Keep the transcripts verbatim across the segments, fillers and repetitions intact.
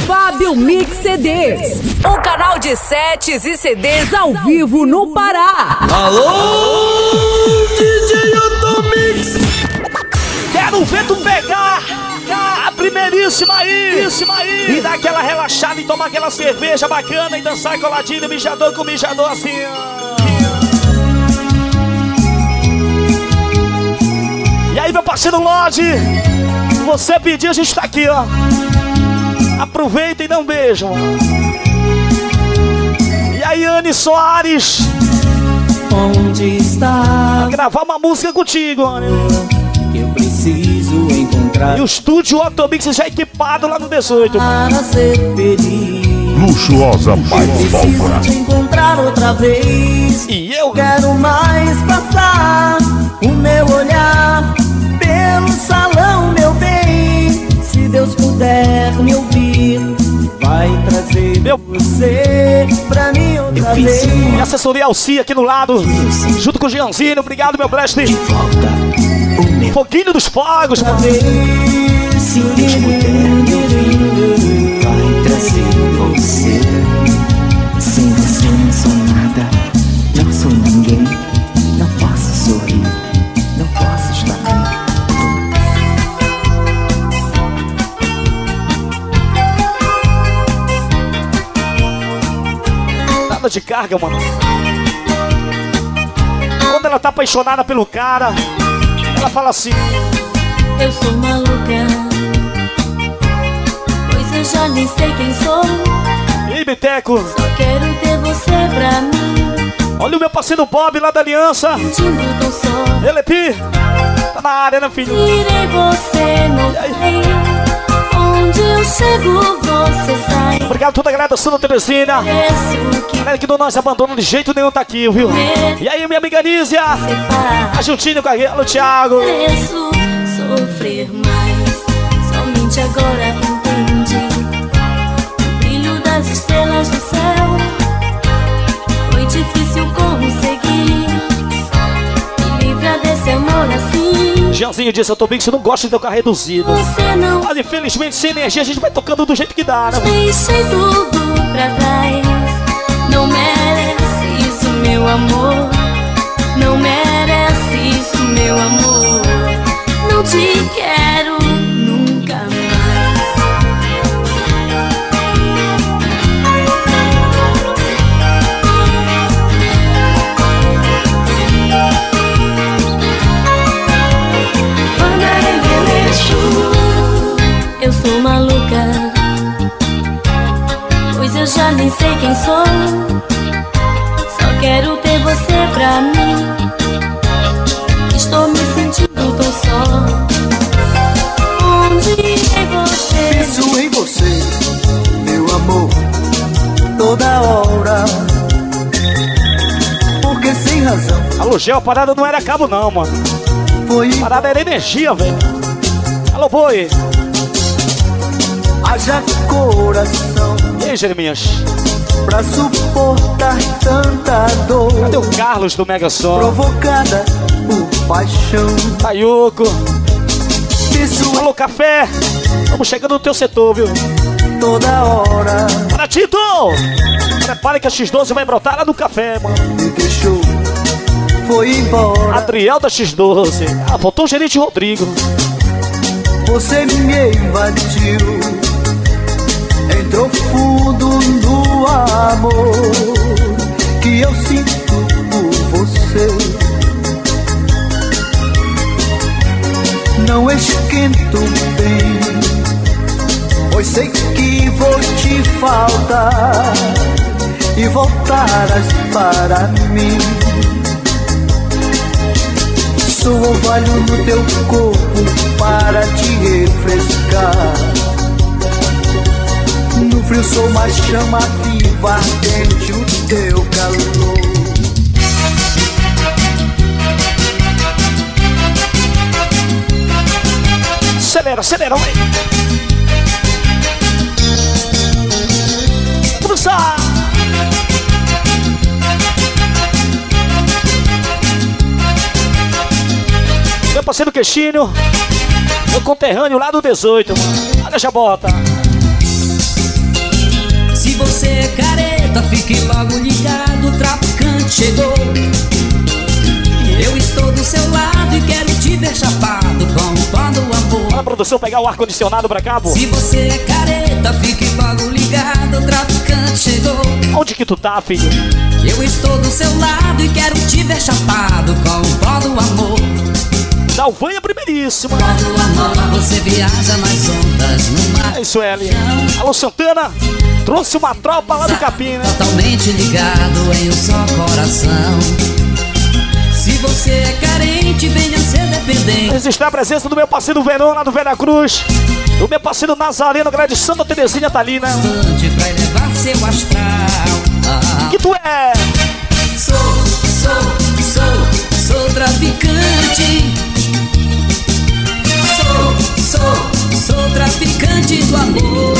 Fábio Mix C Ds, o canal de sets e C Ds ao vivo no Pará. Alô, D J Otomix. Quero ver tu pegar a primeiríssima aí, aí e dar aquela relaxada e tomar aquela cerveja bacana e dançar coladinho, mijador com mijador assim. E aí, meu parceiro Lodge, você pediu, a gente tá aqui, ó. Aproveita e dá um beijo. E aí, Anne Soares, onde está? vou gravar uma música contigo, Anne. Eu preciso encontrar. E o estúdio Otomix já equipado lá no dezoito. Para ser feliz. Luxuosa mais pólvora. Preciso te encontrar outra vez. E eu Quero mais passar o meu olhar pelo salão, meu bem. Se Deus puder me ouvir, vai trazer Meu- você pra mim outra vez. e a assessoria Alci aqui no lado, junto com o Gianzinho. Obrigado, meu Blast. Volta o meu Foguinho dos fogos, outra mano. vez. Se Deus puder me ouvir, vai trazer você. Sem você não sou nada, não sou ninguém. Não posso sorrir, não posso estar bem. Nada de carga, mano. Quando ela tá apaixonada pelo cara, ela fala assim: Eu sou maluca, pois eu já nem sei quem sou. Ei, Biteco, Só quero ter você pra mim, olha o meu parceiro Bob lá da Aliança. sentindo tão só. Ele, Pi, tá na área, né, filho? Tirei você, não sei. Onde eu chego, você sai. Obrigado a toda a galera da Santa Teresina. Parece que Galera que não nós abandona de jeito nenhum tá aqui, viu? E aí, minha amiga Nízia, você tá faz. juntinho com a Thiago. Mereço sofrer mais. Somente agora entendi o brilho das estrelas do céu. Foi difícil conseguir me livrar desse amor assim. Gianzinho disse: eu tô bem que você não gosta de tocar reduzido. Você não Olha, infelizmente, sem energia a gente vai tocando do jeito que dá, né? deixei tudo pra trás. Não merece isso, meu amor. Não merece isso, meu amor. Não te quero nunca mais. Eu sou maluca, pois eu já nem sei quem sou. Só quero ter você pra mim. Estou me sentindo tão só. Onde é você? Penso em você, meu amor, toda hora. Porque sem razão Alô, Gel, a parada não era cabo não, mano. foi A parada era energia, velho. Alô, boi. haja coração E aí, Jeremias? pra suportar tanta dor Cadê o Carlos do Mega Som? provocada por paixão. Tayuco. Penso Alô, Café. Vamos chegando no teu setor, viu? em toda hora. Para, Tito! Prepare que a X doze vai brotar lá no café, mano. Me deixou, foi embora. Adriel da X doze. Ah, faltou o gerente Rodrigo. Você me invadiu, entrou fundo no amor que eu sinto por você. Não esquento bem, pois sei que vou te faltar e voltarás para mim. Sou orvalho no teu corpo para te refrescar. No frio sou uma chama viva, ardente o teu calor. Acelera, acelera, vai. Vamos lá. Meu parceiro Queixinho, meu conterrâneo lá do dezoito, mano. Olha a jabota. logo ligado, o traficante chegou. Eu estou do seu lado e quero te ver chapado com o pó do amor. Para a produção pegar o ar-condicionado pra cá, pô. Se você é careta, fique logo ligado, o traficante chegou. Onde que tu tá, filho? Eu estou do seu lado e quero te ver chapado com o pó do amor. Dalvanha primeiríssima. Pó do amor, você viaja nas ondas no mar. É isso, Eli. Alô, Santana. Trouxe uma tropa lá do Capim, né? Totalmente ligado em um só coração. Se você é carente, venha ser dependente. Registrar a presença do meu parceiro Verão lá do Vera Cruz. Do meu parceiro Nazareno, grande Santa Terezinha tá ali, né? Bastante pra elevar seu astral. Ah. Que tu é? Sou, sou, sou, sou traficante. Sou, sou, sou traficante do amor.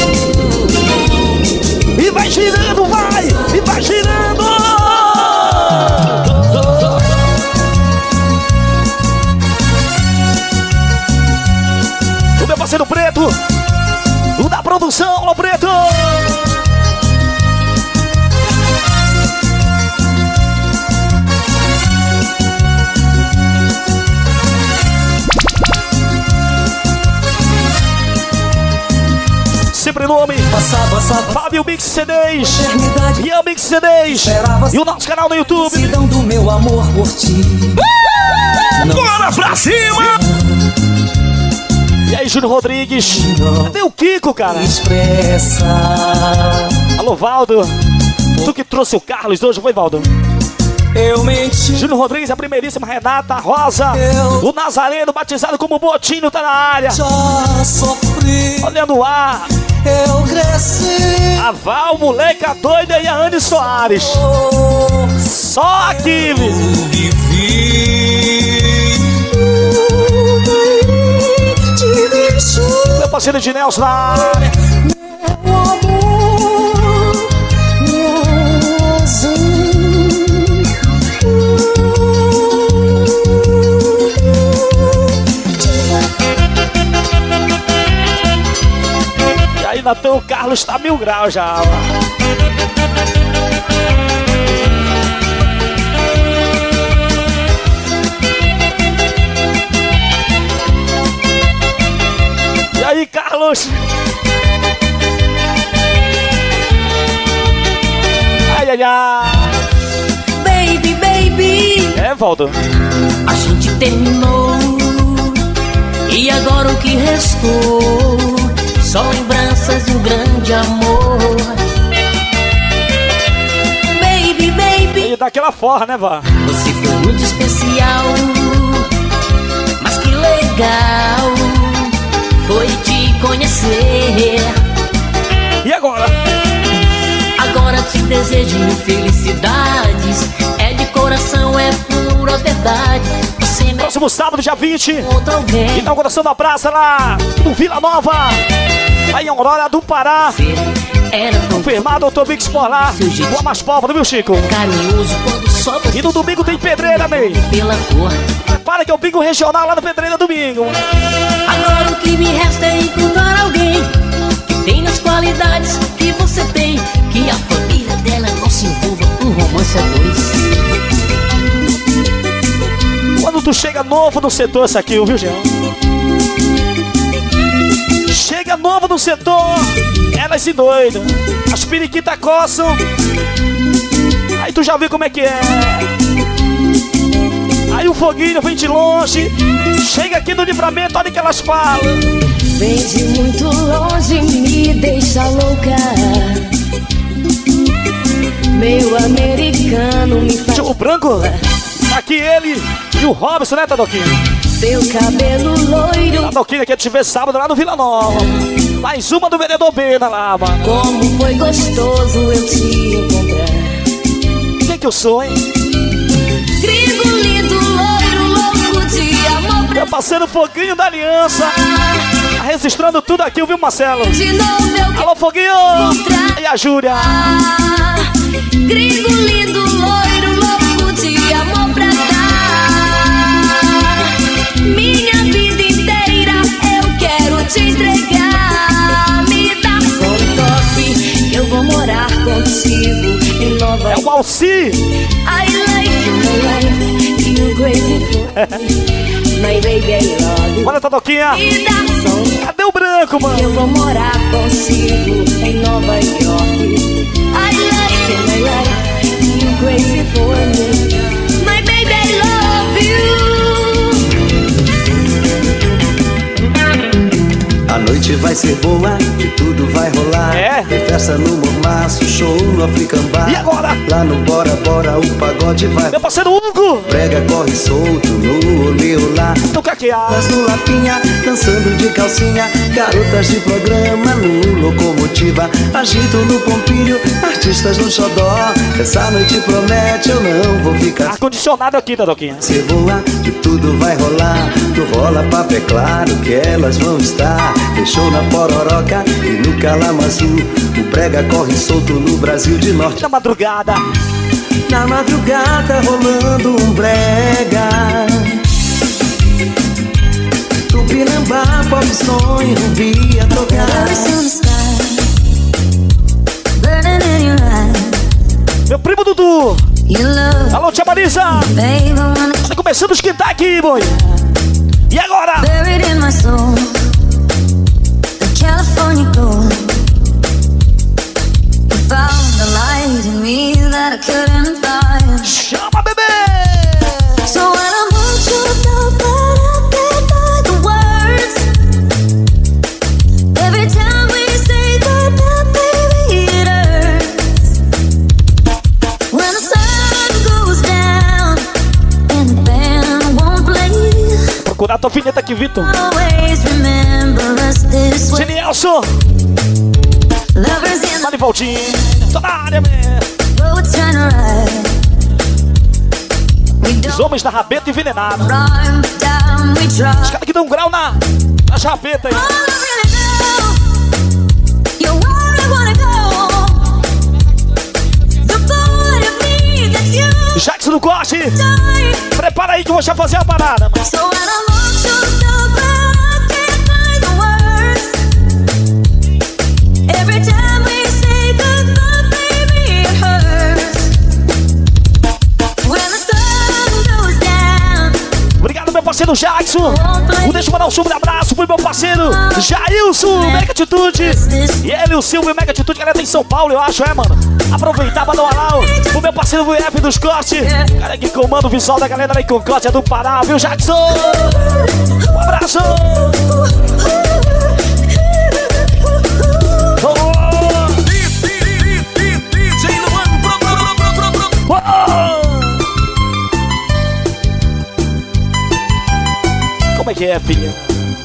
E vai girando, vai! E vai girando! O meu parceiro Preto, o da produção, o Preto! Sempre nome, Fábio Mix C Ds, Ian Mix C Ds e o nosso canal no YouTube. Do meu amor por ti. Bora pra cima! E aí, Júnior Rodrigues? Cadê o Kiko, cara? Expressa. Alô, Valdo. Tu que trouxe o Carlos hoje, foi, Valdo? Eu menti. Júnior Rodrigues, a primeiríssima, Renata, Rosa, Eu... o Nazareno, batizado como Botinho, tá na área. Já sofri. Olhando o ar. Eu cresci. A Val, moleca doida e a Anne Soares. Oh, Só aqui, eu viu? vivi. Meu parceiro de Nelson na área. Meu amor, meu azul. E aí, Natan, o Carlos tá mil graus já. E aí, Carlos? Ai, ai, ai. Baby, baby, É, Valdo? a gente terminou. E agora o que restou? Só lembranças de um grande amor. Baby, baby, E daquela forra, né, Vá? você foi muito especial. Mas que legal foi te conhecer. E agora? Agora te desejo mil felicidades. É de coração, é pura verdade. Você me Próximo sábado, dia vinte, encontra alguém. inauguração da praça lá no Vila Nova, aí em Aurora do Pará. Era tão Confirmado, doutor Mix por lá. Boa mais pobre, viu, Chico? carinhoso quando só você E no domingo tem pedreira, Ney. pela cor. Para que é o bingo regional lá no Pedreira domingo. Agora o que me resta é encontrar alguém que tenha as qualidades que você tem. Que a família dela não se envolva um romance a dois. Quando tu chega novo no setor, esse aqui, viu, Jean? Chega novo no setor, elas se doidam. As periquitas coçam. Aí tu já viu como é que é. Aí o foguinho vem de longe. Chega aqui no livramento, olha o que elas falam. Vem de muito longe, me deixa louca. Meu americano me faz. O branco, aqui ele e o Robson, né, Tadoquinho? Seu cabelo loiro. Tadoquinho, que eu te ver sábado lá no Vila Nova. Mais uma do Vereador Bena lá, mano. Como foi gostoso eu te encontrar. Quem que eu sou, hein? Gringo lindo, loiro, louco de amor. Meu parceiro Foguinho da Aliança. Tá registrando tudo aqui, viu, Marcelo? De novo eu Alô, Foguinho! E a Júlia? Gringo lindo, loiro, louco de amor pra dar. Minha vida inteira eu quero te entregar. Me dá só um toque que eu vou morar contigo em nós. nova. É o Alci. I like you, my life, you crazy for me. My baby, I love you. Olha, Todoquinha. Me dá som. Cadê o branco, mano? Eu vou morar consigo em Nova York. I like you, my life, you crazy for me. My baby, I love you. A noite vai ser boa e tudo vai rolar. É? Tem festa no Mormaço, show no African Bar. E agora? Lá no Bora Bora o pagode vai. Meu parceiro Hugo. Prega corre solto no oleolá. No caquear. Mas no Lapinha, dançando de calcinha. Garotas de programa no Locomotiva. Agito no Pompilho, artistas no Xodó. Essa noite promete, eu não vou ficar. Ar-condicionado aqui, Todoquinha. Ser boa e tudo vai rolar. No rola papo é claro que elas vão estar. Deixou na Pororoca e no Calamazu. O brega corre solto no Brasil de Norte. Na madrugada. Na madrugada rolando um brega. Tupinambá, pop som e Rubi a tocar. Meu primo Dudu. Alô, tia Marisa. Tá começando a esquentar aqui, boy. E agora? California gold. You found the light in me that I couldn't find. Chama, bebê! So when I want you to but I can't find the words. Every time we say goodbye, baby, it hurts. When the sun goes down and the band won't play. Procurar tua vinheta aqui, Vitor. Always remember us this way. Nelson, Mari Valdir, tô na área, man. Os homens da rabeta envenenada. Os caras que dão um grau na, na rabeta aí. Jackson do Corte, prepara aí que eu vou já fazer a parada, mano. Every time we say goodbye, baby, it hurts. When the sun goes down. Obrigado, meu parceiro Jackson. Deixa eu mandar um super abraço pro meu parceiro Jailson, Mega Atitude. E ele, o Silvio, Mega Atitude, galera tem em São Paulo, eu acho, é, mano. Aproveitar pra dar um alô pro meu parceiro V F dos Cortes. Cara que comanda o visual da galera da Concórdia do Pará, viu, Jackson? Um abraço. Como é que é, filha?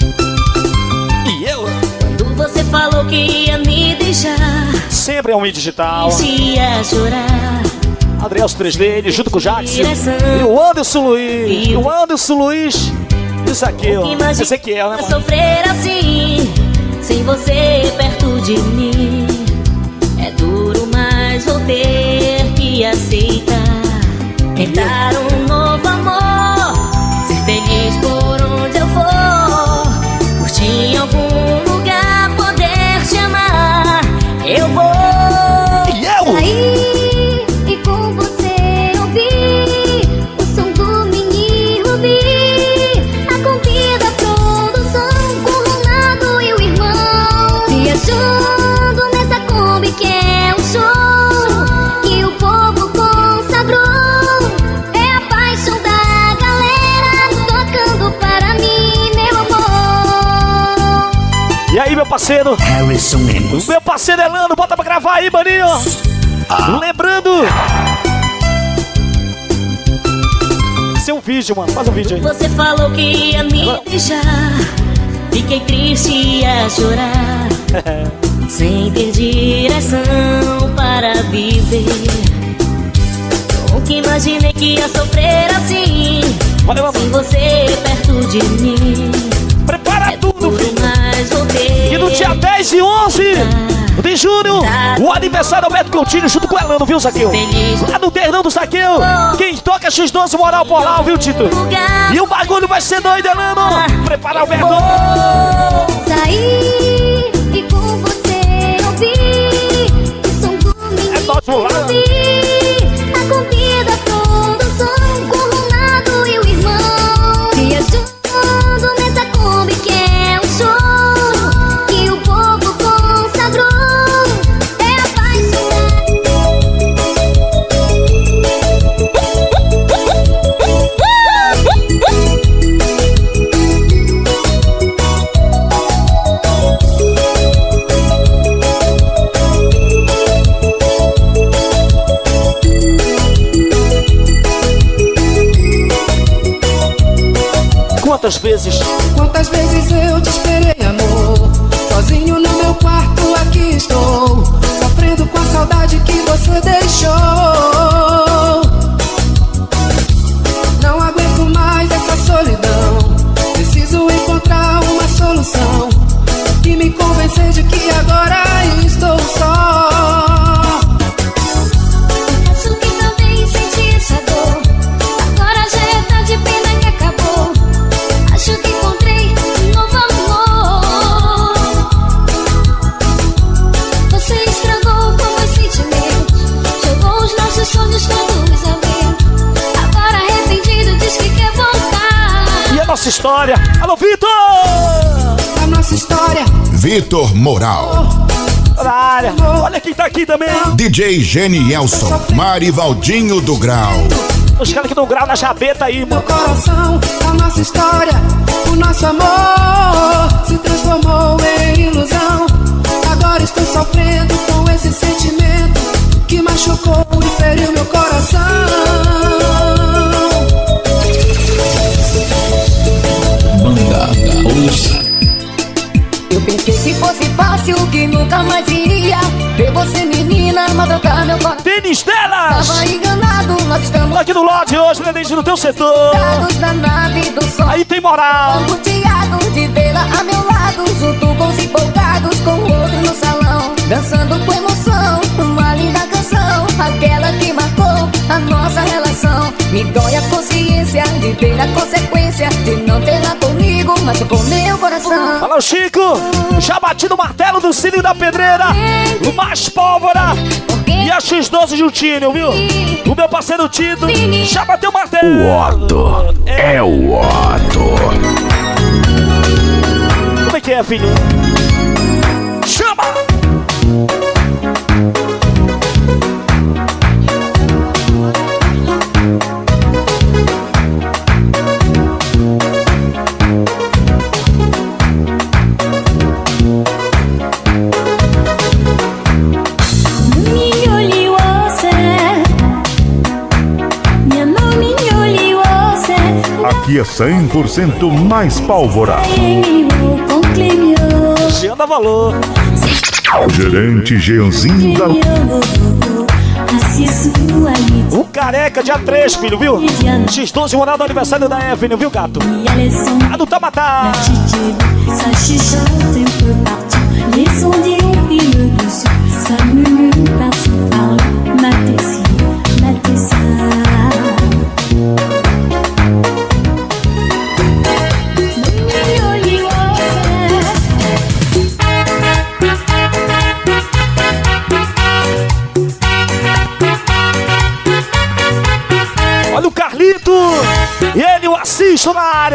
E eu? Quando você falou que ia me deixar, sempre é um digital. ia chorar. Adriel três D, junto com o Jackson. E o Anderson Luiz. E o Anderson Luiz. Isso aqui, ó. Ezequiel, né, mano? Sofrer assim, sem você perto de mim. É duro, mas vou ter que aceitar. Tentar um novo amor, ser feliz por onde eu for. Curtir em algum lugar, poder te amar. Eu vou. E eu? Sair e com você ouvir o som do mini Rubi. A convida, a produção com o Ronaldo e o irmão. Viajando nessa Kombi que é um show que o povo consagrou. É a paixão da galera tocando para mim, meu amor. E aí, meu parceiro? Harrison Lemos. Meu parceiro Elano, bota pra gravar aí, maninho. Ah. Lembrando. Seu vídeo, mano. Faz um vídeo aí. Você falou que ia me deixar. Fiquei triste e ia chorar. Sem ter direção para viver. Nunca imaginei que ia sofrer assim. Valeu, sem você perto de mim. Prepara é tudo, filho. Mais vou ter. E no dia dez e onze de junho, o aniversário do Beto Coutinho junto com o Elano, viu, Saqueu? Lá no Terrão do Saqueu. Quem toca X doze moral por lá, viu, Tito? E o bagulho vai ser doido, Elano. Prepara, Alberto. Sair e com você ouvir o som do menino. É nós, vamos lá. quantas vezes? Quantas vezes eu te esperei, amor? Sozinho no meu quarto aqui estou, sofrendo com a saudade que você deixou. Não aguento mais essa solidão, preciso encontrar uma solução e me convencer de que agora estou só. Confesso que também senti essa dor, agora já é tarde, pena que acabou. Acho que encontrei um novo amor. Você estragou com meus sentimentos, jogou os nossos sonhos todos a vento. Agora arrependido diz que quer voltar. E a nossa história? Alô, Vitor! A nossa história. Vitor Moral. Na área. Olha quem tá aqui também. D J Genielson, Marivaldinho do Grau. Os caras que dão grau na jabeta aí, Meu mano. coração, a nossa história, o nosso amor se transformou em ilusão. Agora estou sofrendo com esse sentimento que machucou e feriu meu coração. Banda Ouça. Eu pensei que fosse fácil, que nunca mais iria ver você, menina, maltratar meu coração. Tênis delas! Tava enganado, nós estamos Aqui no lote hoje, né, desde no teu setor. ligados na nave do sol. Aí tem moral. Angustiado de vê-la a meu lado, junto com os empolgados, com o outro no salão, dançando com emoção, uma linda canção, aquela que marcou a nossa relação. Me dói a consciência de ver a consequência de não ter lá comigo, mas com meu coração. Fala o Chico, já bati no martelo do Cílio da Pedreira, o mais pólvora e a X doze juntinho, viu? O meu parceiro Tito já bateu o martelo. O Otto é o Otto. Como é que é, filho? Chama! Aqui é cem por cento mais pólvora. Jean dá valor. Gerente Jeanzinho da... O careca, dia três, filho, viu? X doze, o Ronaldo, aniversário da Evelyn, viu, gato? A do Tamatá. Ça chuchote un peu partout. Les sondiers brillent dessus. Ça murmure par-ci par-là. Matez ci, matez ça. Olha o Carlito. E ele, o assisto na área.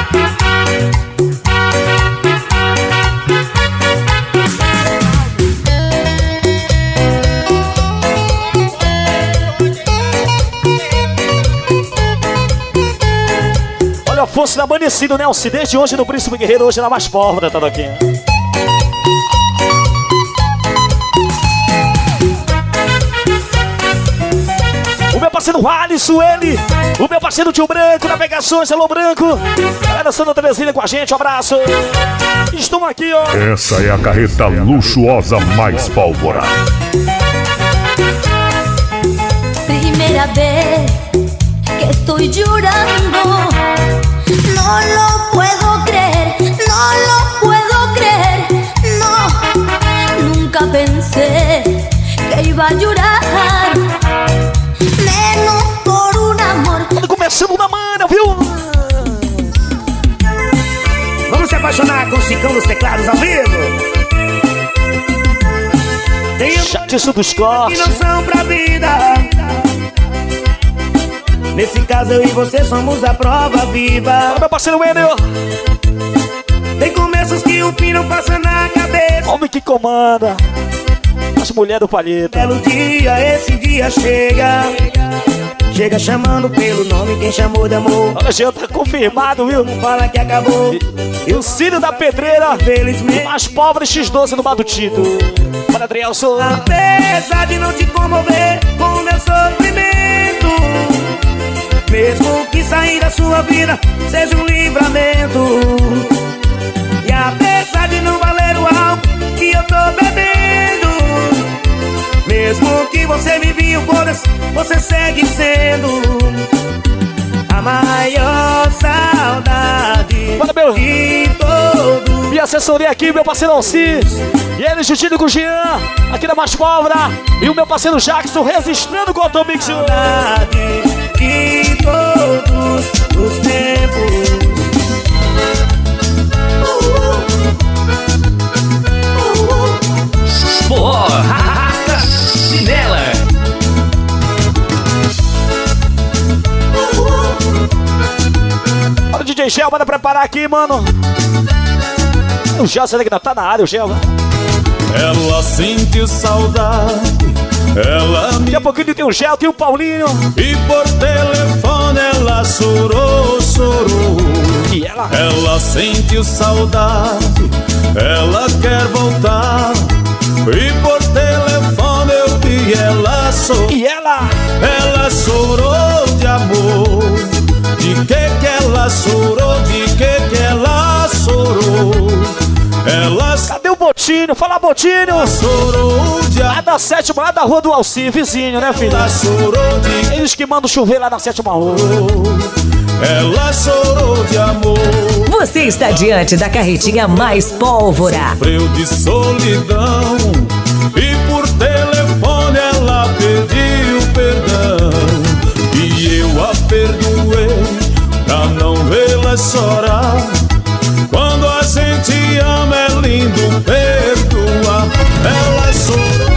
Olha a força da amanhecido, né? O desde hoje no Príncipe Guerreiro, hoje na mais pólvora, tá aqui. O meu parceiro Alisson, ele, o meu parceiro Tio Branco, Navegações, Alô Branco, galera Santa Terezinha com a gente, um abraço. Estão aqui, ó. Essa é a carreta luxuosa mais pólvora. Primera vez que estoy llorando. No lo puedo creer, no lo puedo creer. No, nunca pensé que iba a llorar. Menos por un amor. Quando começamos na mana, viu? Vamos se apaixonar com o Chicão dos Teclados ao vivo. Tenho Chatiço dos e cortes. não são pra vida. Nesse caso eu e você somos a prova viva. Meu parceiro Wendel, Tem começos que o fim não passa na cabeça. homem que comanda as mulheres do palheta. Belo dia, esse dia chega. Chega chamando pelo nome, quem chamou de amor. Olha, Jean tá confirmado, viu? Fala que acabou. E o Cílio da Pedreira, Felizmente, mais pobre X doze no Badutito. Para Adrielson. apesar de não te comover com o meu sofrimento, Mesmo que sair da sua vida seja um livramento. E apesar de não valer o álcool que eu tô bebendo, mesmo que você me viu foda-se, você segue sendo a maior saudade Bora, meu. de todos. Minha assessoria aqui, meu parceiro Alci. E ele, Jutinho com o Jean, aqui da Mais Pólvora. E o meu parceiro Jackson, resistindo com o Automix. Saudade de todos os tempos. Forró, chinela. Olha o D J Gel, manda preparar aqui, mano. O Gel, você tem que não tá na área, o Gel. Ela sentiu saudade, ela me... Daqui a pouquinho tem o Gel, tem o Paulinho. E por telefone ela chorou, chorou. E ela? Ela sentiu saudade, ela quer voltar. E por telefone eu vi ela chorou. E ela? Ela chorou de amor. De que que ela chorou? De que que ela chorou? Ela... Cadê o Botinho? Fala, Botinho! Chorou de amor. Lá da sétima, lá da rua do Alci, vizinho, né, filho? Ela chorou de... Eles que mandam chover lá na sétima rua. Ela chorou de amor. Você está diante da carretinha Mais Pólvora. Sofreu de solidão e por telefone ela pediu perdão. E eu a perdoei pra não vê-la chorar. Quando a gente ama é lindo perdoar. Ela chorou.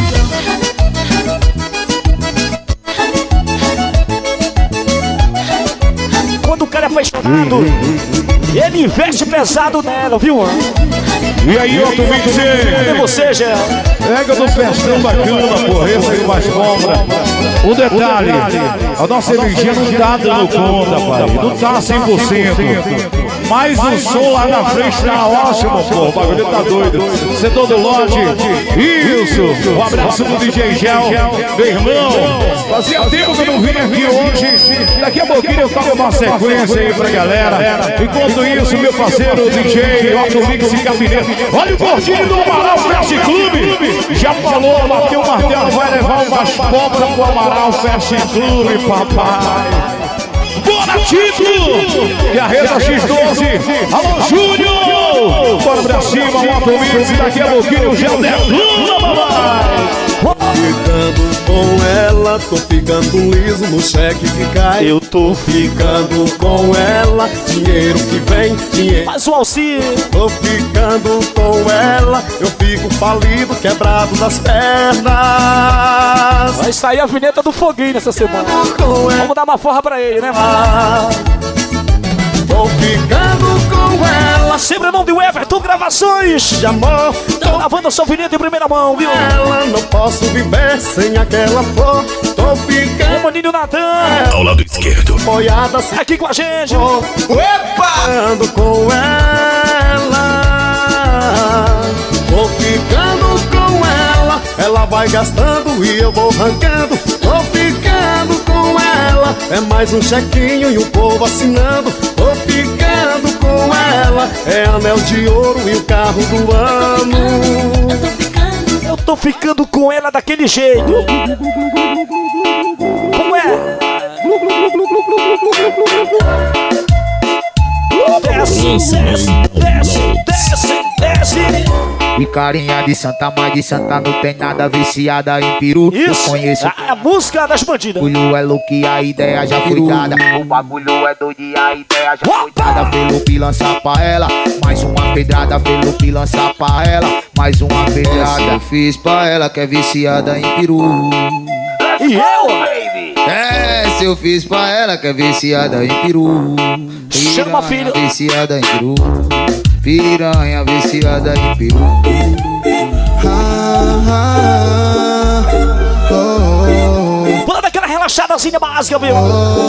Quando o cara é apaixonado, ele investe pesado nela, viu? E aí, Automix? Cadê você, Gel? Pega no festão bacana, porra, esse aí mais compra. Um detalhe, a nossa energia não tá dando conta, pai. Não tá cem por cento. Mas o som lá na frente tá ótimo, pô. O bagulho tá doido. Setor do lote. Isso. Um abraço do D J Gel, meu irmão. Fazia tempo que eu não vim aqui hoje. Daqui a pouquinho eu toco uma sequência aí pra galera. Enquanto isso, meu parceiro D J Automix e Gabinete. Olha o gordinho do Amaral Fest Clube. Já falou, bateu o martelo, vai levar umas pobras pro Amaral Fest Clube, papai. Bora, Tito! E a Reza X doze. Alô, Júnior! Bora pra cima, o Automix. E daqui a pouquinho o Gel derrama, papai. Ficando com ela, tô ficando liso no cheque que cai. Eu tô ficando com ela, dinheiro que vem, dinheiro. Mas o Alci. Tô ficando com ela, eu fico falido, quebrado das pernas. Vai sair a vinheta do Foguinho nessa semana. Vamos dar uma forra pra ele, né, mano? Tô ficando com ela. Sempre não deu Everton Gravações de amor. Tô lavando a sua vinheta em primeira mão, viu? Ela não posso viver sem aquela flor. Tô ficando. O Maninho Natan. Ao lado esquerdo. Boiada aqui com a gente. Epa! Ficando com ela. Tô ficando com ela. Ela vai gastando e eu vou arrancando. Tô ficando com ela. É mais um chequinho e o povo assinando. Tô ficando com ela. É anel de ouro e o carro do ano. Eu tô ficando, eu tô ficando com ela daquele jeito. Como é? Desce, desce, desce, desce, desce. E carinha de santa, mas de santa não tem nada, viciada em peru. Isso, eu conheço a, a música das bandidas. O bagulho é louco e a ideia já foi dada. O bagulho é doido e a ideia já foi dada. Felipe lança pra ela, mais uma pedrada. Felipe lança pra ela, mais uma pedrada. Eu fiz pra ela que é viciada em peru. E eu? É, se eu fiz pra ela que é viciada em peru. Chama, filho. Viciada em peru. Piranha viciada em peru. Pula daquela relaxadazinha básica, viu?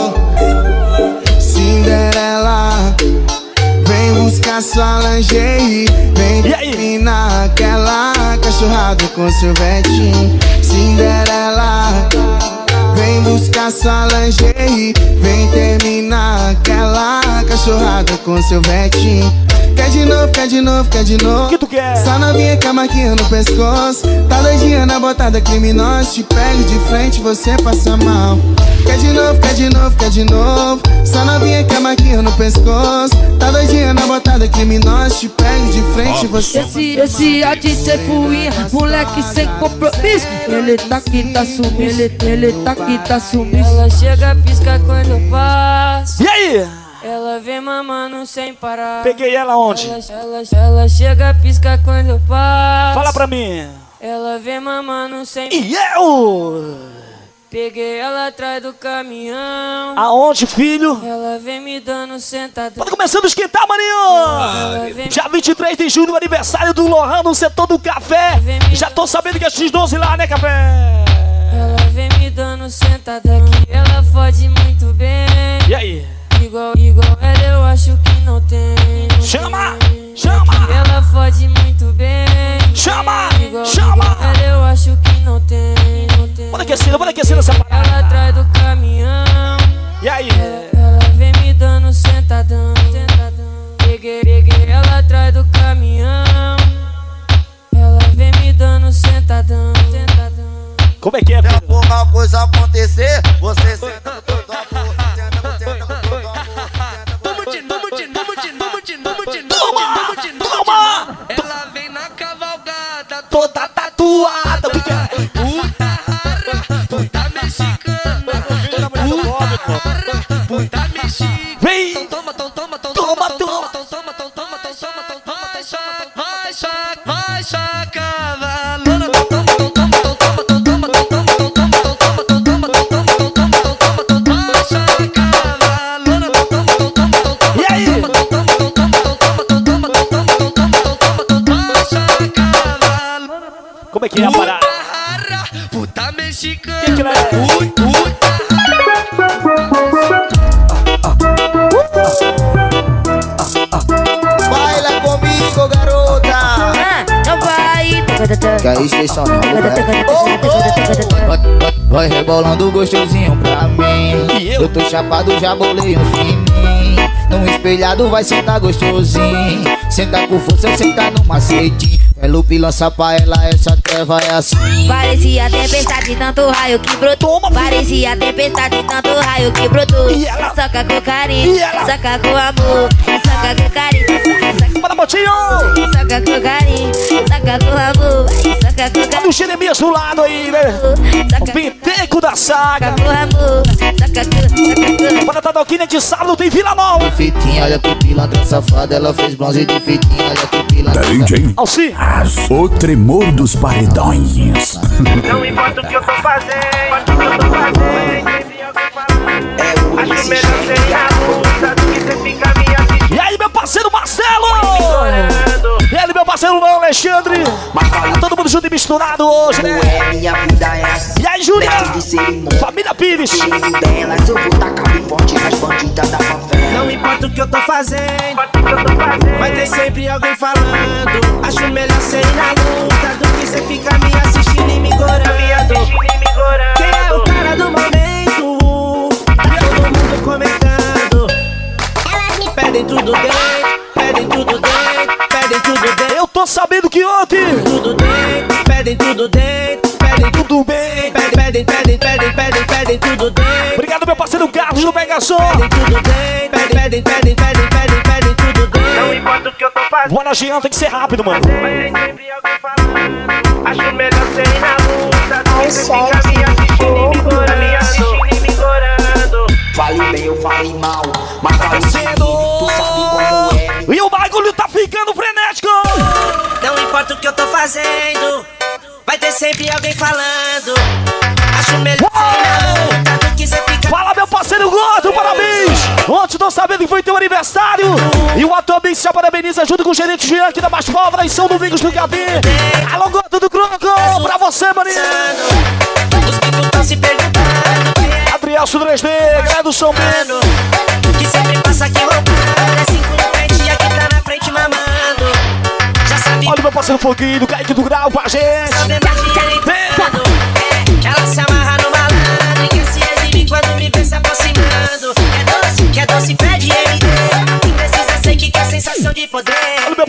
Cinderela, vem buscar sua lingerie. Vem terminar aquela cachorrada com sorvete. Cinderela, vem buscar buscar sua lingerie. Vem terminar aquela cachorrada com seu vetinho. Quer de novo, quer de novo, quer de novo. O que tu quer? Só novinha com a marquinha no pescoço. Tá doidinha na botada criminosa. Te pego de frente, você passa mal. Quer de novo, quer de novo, quer de novo. Só novinha com a marquinha no pescoço. Tá doidinha na botada criminosa. Te pego de frente, você passa mal. Esse, esse A de ser fuinha, moleque sem compromisso. Ele tá aqui, tá sumindo. Ele, ele tá aqui, tá sumindo. Ela chega, pisca quando eu passo. E aí? Ela vem mamando sem parar. Peguei ela onde? Ela, ela, ela chega, pisca quando eu passo. Fala pra mim. Ela vem mamando sem parar. E eu? Peguei ela atrás do caminhão. Aonde, filho? Ela vem me dando sentadão. Tá começando a esquentar, maninho. Dia vinte e três de julho, aniversário do Lohan no setor do café. Já tô sabendo que é X doze lá, né, café? Ela vem me dando sentadão. Que ela fode muito bem. E aí? Igual, igual ela eu acho que não tem, não Chama! Tem. Chama! Ela fode muito bem. Chama! Igual, Chama! Igual ela eu acho que não tem, não tem. Bora aquecendo, bora aquecendo essa parada. Ela atrás do caminhão. E aí? Ela, ela vem me dando sentadão, sentadão. Peguei, peguei ela atrás do caminhão. Ela vem me dando sentadão, sentadão. Como é que é, filho? Se alguma coisa acontecer, você senta no teu topo. Toma! Ela vem na cavalgada, toda tatuada. Puta rara, puta mexicana. Puta, puta mexicana. Vem! Toma, toma, toma, toma, toma, toma, toma, toma, toma, toma, toma, toma, toma, vai, chaca, vai, chaca, vai, chaca, valona, toma, toma, toma, toma, toma, toma, toma, toma, toma, toma, toma, toma, toma, vai, chaca, valona, toma, toma, toma, e aí? Como é que é a parada? Puta mexicana. Que que ela é? Puta. Baila comigo, garota. Não vai. Que é isso, isso não, vai, vai rebolando gostosinho pra mim. Eu? eu tô chapado, já bolei um fininho. Num espelhado vai sentar gostosinho. Senta com força, senta no macetinho. Pelupe lança pra ela, essa treva é assim. Parecia tempestade, tanto raio que brotou. Parecia tempestade, tanto raio que brotou. E ela? Saca com carinho, E ela? saca com amor. Saca com carinho, saca, Bora, Botinho! saca com carinho, saca com amor. Saca com Olha o carinho, Jeremias do lado aí, né? O penteco da saga. saca com amor. Saca com, saca com. Bora, Tadoquinha de sábado, tem Vila Nova. De fitinha, olha que pilantra safada. Ela fez bronze de fitinha, olha que pilantra safada. Alci. O tremor dos paredões. Não importa o que eu tô fazendo, o que eu tô fazendo. Acho melhor ser a luta do que você ficar me assistindo. E aí, meu parceiro Marcelo! E aí, meu parceiro Alexandre! Tá todo mundo junto e misturado hoje, né? Minha vida é assim. E aí, Júlia? Família Pires! Delas eu vou tacar bem forte nas bandidas da favela. Não importa o que eu tô fazendo, vai ter sempre alguém falando. Acho melhor ser na luta do que você ficar me assistindo e me gorando. Quem é o cara do momento? Tá todo mundo comentando. Pedem tudo dentro, pedem tudo dentro, pedem tudo dentro. Eu tô sabendo que ontem Tudo dentro, pedem tudo dentro, pedem tudo bem. Pedem, pedem, pedem, pedem, pedem, pedem tudo dentro. Obrigado, meu parceiro Carlos do Mega Som. Pedem tudo dentro, pedem, pedem, pedem, pedem, pedem, pedem tudo dentro. Não importa o que eu tô fazendo. Boa, Jean, tem que ser rápido, mano. Vai ter sempre alguém falando. Acho melhor ser na luta do que você ficar me assistindo e me gorando, me assistindo e me gorando. Fale bem ou fale mal, mas fale cedo. Tu sabe como é. E o bagulho tá ficando frenético. Não importa o que eu tô fazendo, vai ter sempre alguém falando. Acho melhor ser na luta do que você ficar. Fala, meu parceiro Gordo, parabéns! Ontem tô sabendo que foi teu aniversário. E o Atomic se parabeniza junto com o gerente Jean aqui da Mais Pólvora em São Domingos do Capim. Alô, Gordo do Croco, pra você, maninho. Os que estão se perguntando quem é Adrielso três D, galera do São Bento. que sempre passa aqui roubando. É simplesmente aqui tá na frente mamando. Já sabe. Olha o meu parceiro Foguinho, do Kaique do Grau com a gente. Sabe mais dinheiro entrando. É, ela se amarra no malandro e quer se exibir quando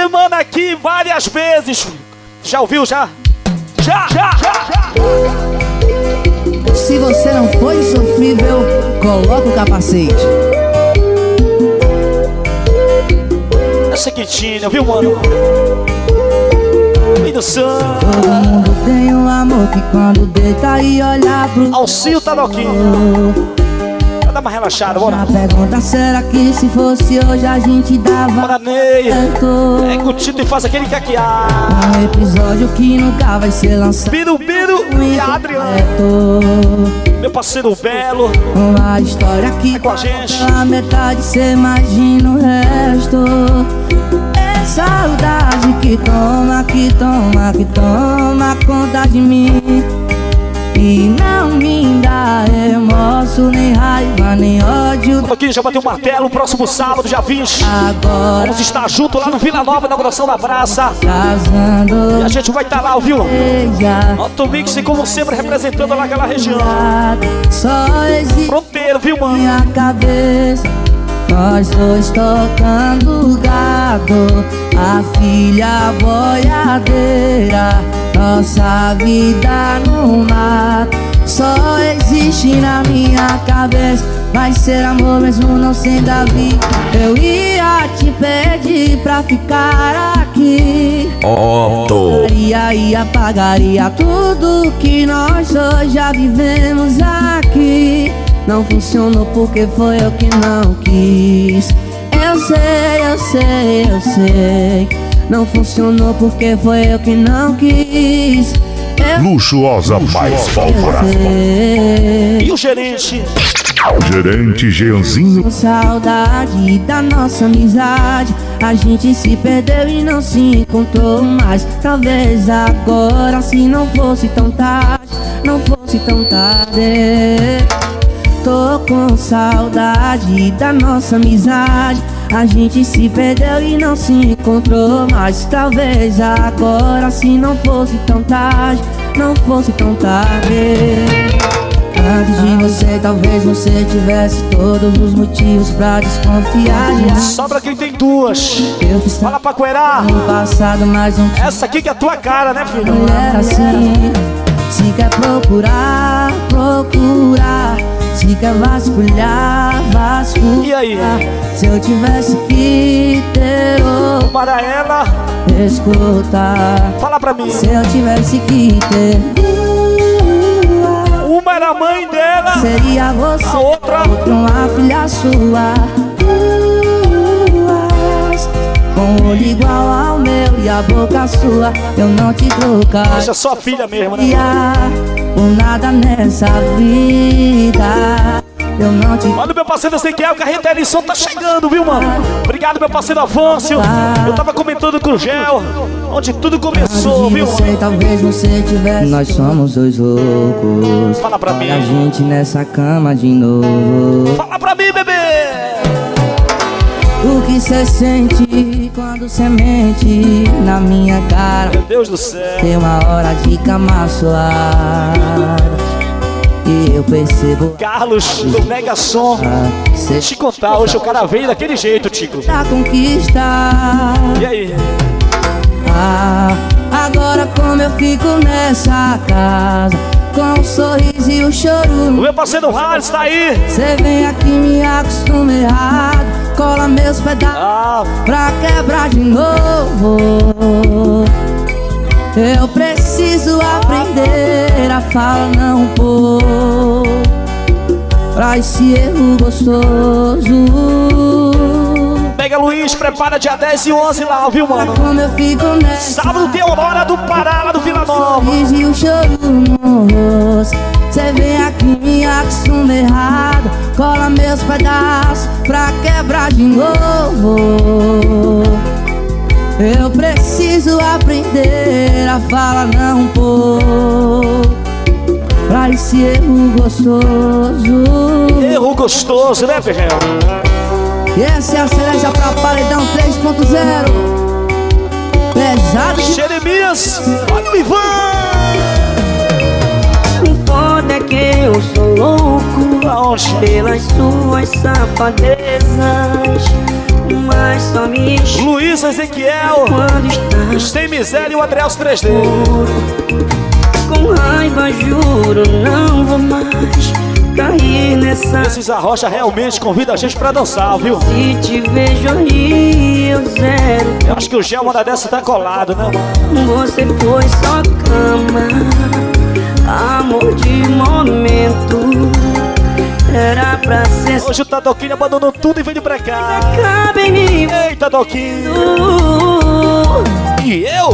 semana aqui várias vezes. Já ouviu, já? Já, já, já, já. Se você não foi insofrível, coloca o capacete. Essa é quentinha, viu, mano? Vem do som. Todo mundo tem um amor que quando deita e olha pro Alcinho tá noquinho. Vai dar uma relaxada, bora. A pergunta, será que se fosse hoje a gente dava Bora, Ney. Pega o título e faz aquele caquear. Um episódio que nunca vai ser lançado. Biro, Biro e Adriano. Meu parceiro Belo. Uma história que é com a gente. A metade cê imagina o resto. É saudade que toma, que toma, que toma conta de mim. E não me dá remorso, nem raiva, nem ódio. Aqui já bateu o martelo, próximo sábado, dia vinte. Agora vamos estar junto lá no Vila Nova, inauguração da praça. Casando, e a gente vai estar lá, viu? Otto Mix, como sempre, representando lá aquela região. Só existe fronteiro, viu, mano? Minha cabeça, nós dois tocando gado, a filha boiadeira, nossa vida no mato. Só existe na minha cabeça, vai ser amor mesmo não sendo a vida. Eu ia te pedir pra ficar aqui. Otto. E aí apagaria tudo que nós dois já vivemos aqui. Não funcionou porque foi eu que não quis. Eu sei, eu sei, eu sei. Não funcionou porque foi eu que não quis. Eu Luxuosa mais pólvora. E o gerente? Gerente Jeanzinho. Com saudade da nossa amizade, a gente se perdeu e não se encontrou mais. Talvez agora, se não fosse tão tarde, não fosse tão tarde. Tô com saudade da nossa amizade, a gente se perdeu e não se encontrou mais. Talvez agora, se não fosse tão tarde, não fosse tão tarde. Antes de você, talvez você tivesse todos os motivos pra desconfiar de mim. Só pra quem tem duas. Eu fiz Fala pra Coerá. No passado, mas não tinha. Essa aqui que é a tua cara, né, filho? Mulher assim, se quer procurar, procurar. Se quer vasculhar, vasculhar. E aí? Se eu tivesse que ter o para ela escutar. Fala pra mim. Se eu tivesse que ter uma era a mãe dela, seria você, a outra, outra uma filha sua. Com o olho igual ao meu e a boca sua, eu não te trocar. Deixa sua filha mesmo, né? Por nada nessa vida, eu não te... Olha o meu parceiro Ezequiel, Carreta Elisson tá chegando, viu, mano? Obrigado, meu parceiro Afonso. Eu tava comentando com o Gel, onde tudo começou, viu? Você, talvez você tivesse. Nós somos dois loucos. Fala pra mim. A gente nessa cama de novo. Fala pra mim, bebê. O que cê sente quando cê mente na minha cara? Meu Deus do céu. Tem uma hora de cama suada e eu percebo. Carlos do Mega Som. Cê te contar, hoje o cara veio daquele jeito, Tico. Pra conquistar. E aí? Ah, agora como eu fico nessa casa, com o sorriso e o choro. O meu parceiro Harris tá aí. Cê vem aqui me acostuma errado, cola meus pedaços ah. pra quebrar de novo. Eu preciso aprender a falar não pôr pra esse erro gostoso. Pega Luiz, prepara dia dez e onze lá, viu, mano? Como eu fico nessa sábado tem Aurora do Pará, lá do Vila Nova. E o choro no rosto. Cê vem aqui me acostuma errado, cola meus pedaços pra quebrar de novo. Eu preciso aprender a falar não pôr pra esse erro gostoso. Erro gostoso, né, Ferrão? E essa é a cereja pra Paredão três ponto zero. Pesado de Jeremias, olha o Ivan. O foda é que eu sou louco pelas suas safadezas. mas só me enche. Luiz Ezequiel, Sem Miséria e o Adrielso três D. Com raiva juro, não vou mais cair nessa. Esses Arrocha realmente convida a gente pra dançar, viu? Se te vejo aí, eu zero. Eu acho que o Gel, uma dessa, tá colado, né? Você foi só cama, amor de momento. Era pra ser. Hoje o Tadoquinho abandonou tudo e veio pra cá. Acaba em mim. Eita, Tadoquinho. E eu?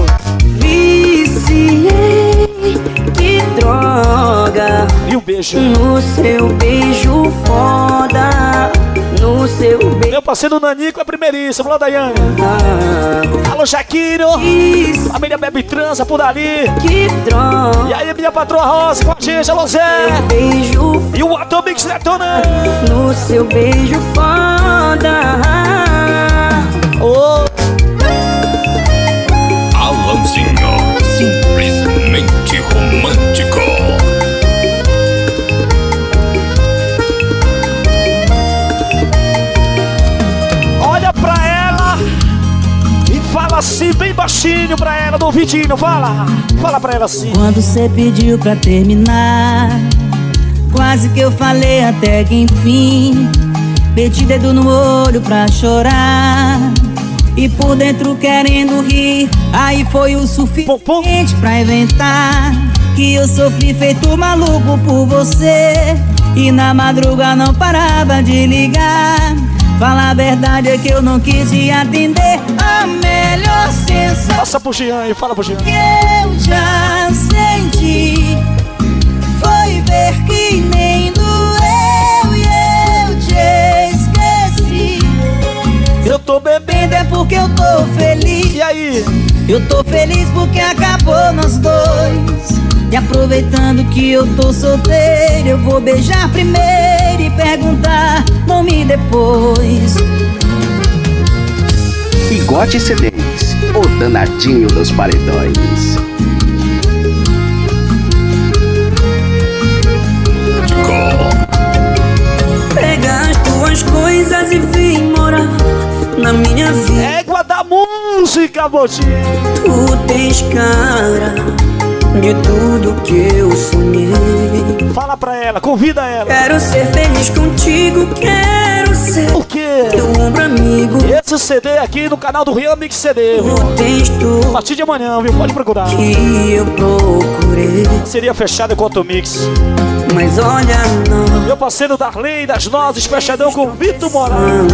Viciei, que droga. E o beijo? No seu beijo foda. No seu beijo. Meu parceiro Nanico é primeiríssimo, lá Daiane. Ah, Alô, Shakiro. Família Bebe Transa por ali. Que droga. E aí, minha patroa Rosa com a gente, alô Zé. Beijo. E o Atomix Detona. No seu beijo foda. Oh. Alanzinho, simplesmente romântico. Olha pra ela e fala assim, bem baixinho pra ela, no ouvidinho, fala. Fala pra ela assim. Quando cê pediu pra terminar, quase que eu falei até que enfim. Meti dedo no olho pra chorar e por dentro querendo rir. Aí foi o suficiente pra inventar que eu sofri feito maluco por você. E na madruga não parava de ligar. Fala a verdade é que eu não quis te atender. A melhor sensação Passa pro Jean aí, fala pro Jean. que eu já senti foi ver que nem doeu e eu te esqueci. Eu tô bebendo é porque eu tô feliz. E aí? Eu tô feliz porque acabou nós dois. E aproveitando que eu tô solteiro, eu vou beijar primeiro e perguntar nome depois. Bigode C Ds, o danadinho dos paredões. Pega as tuas coisas e vem morar na minha vida. Égua da música, Botinho. Tu tens cara de tudo que eu sonhei. Fala pra ela, convida ela. Quero ser feliz contigo, quero ser o quê? Teu ombro amigo. Esse C D aqui no canal do Rian Mix C D, viu? Tens tu a partir de amanhã, viu? Pode procurar. Que eu procurei. Seria fechado com o Mix. Mas olha não. Meu parceiro Darley das Nozes, fechadão com Vitor Moraes.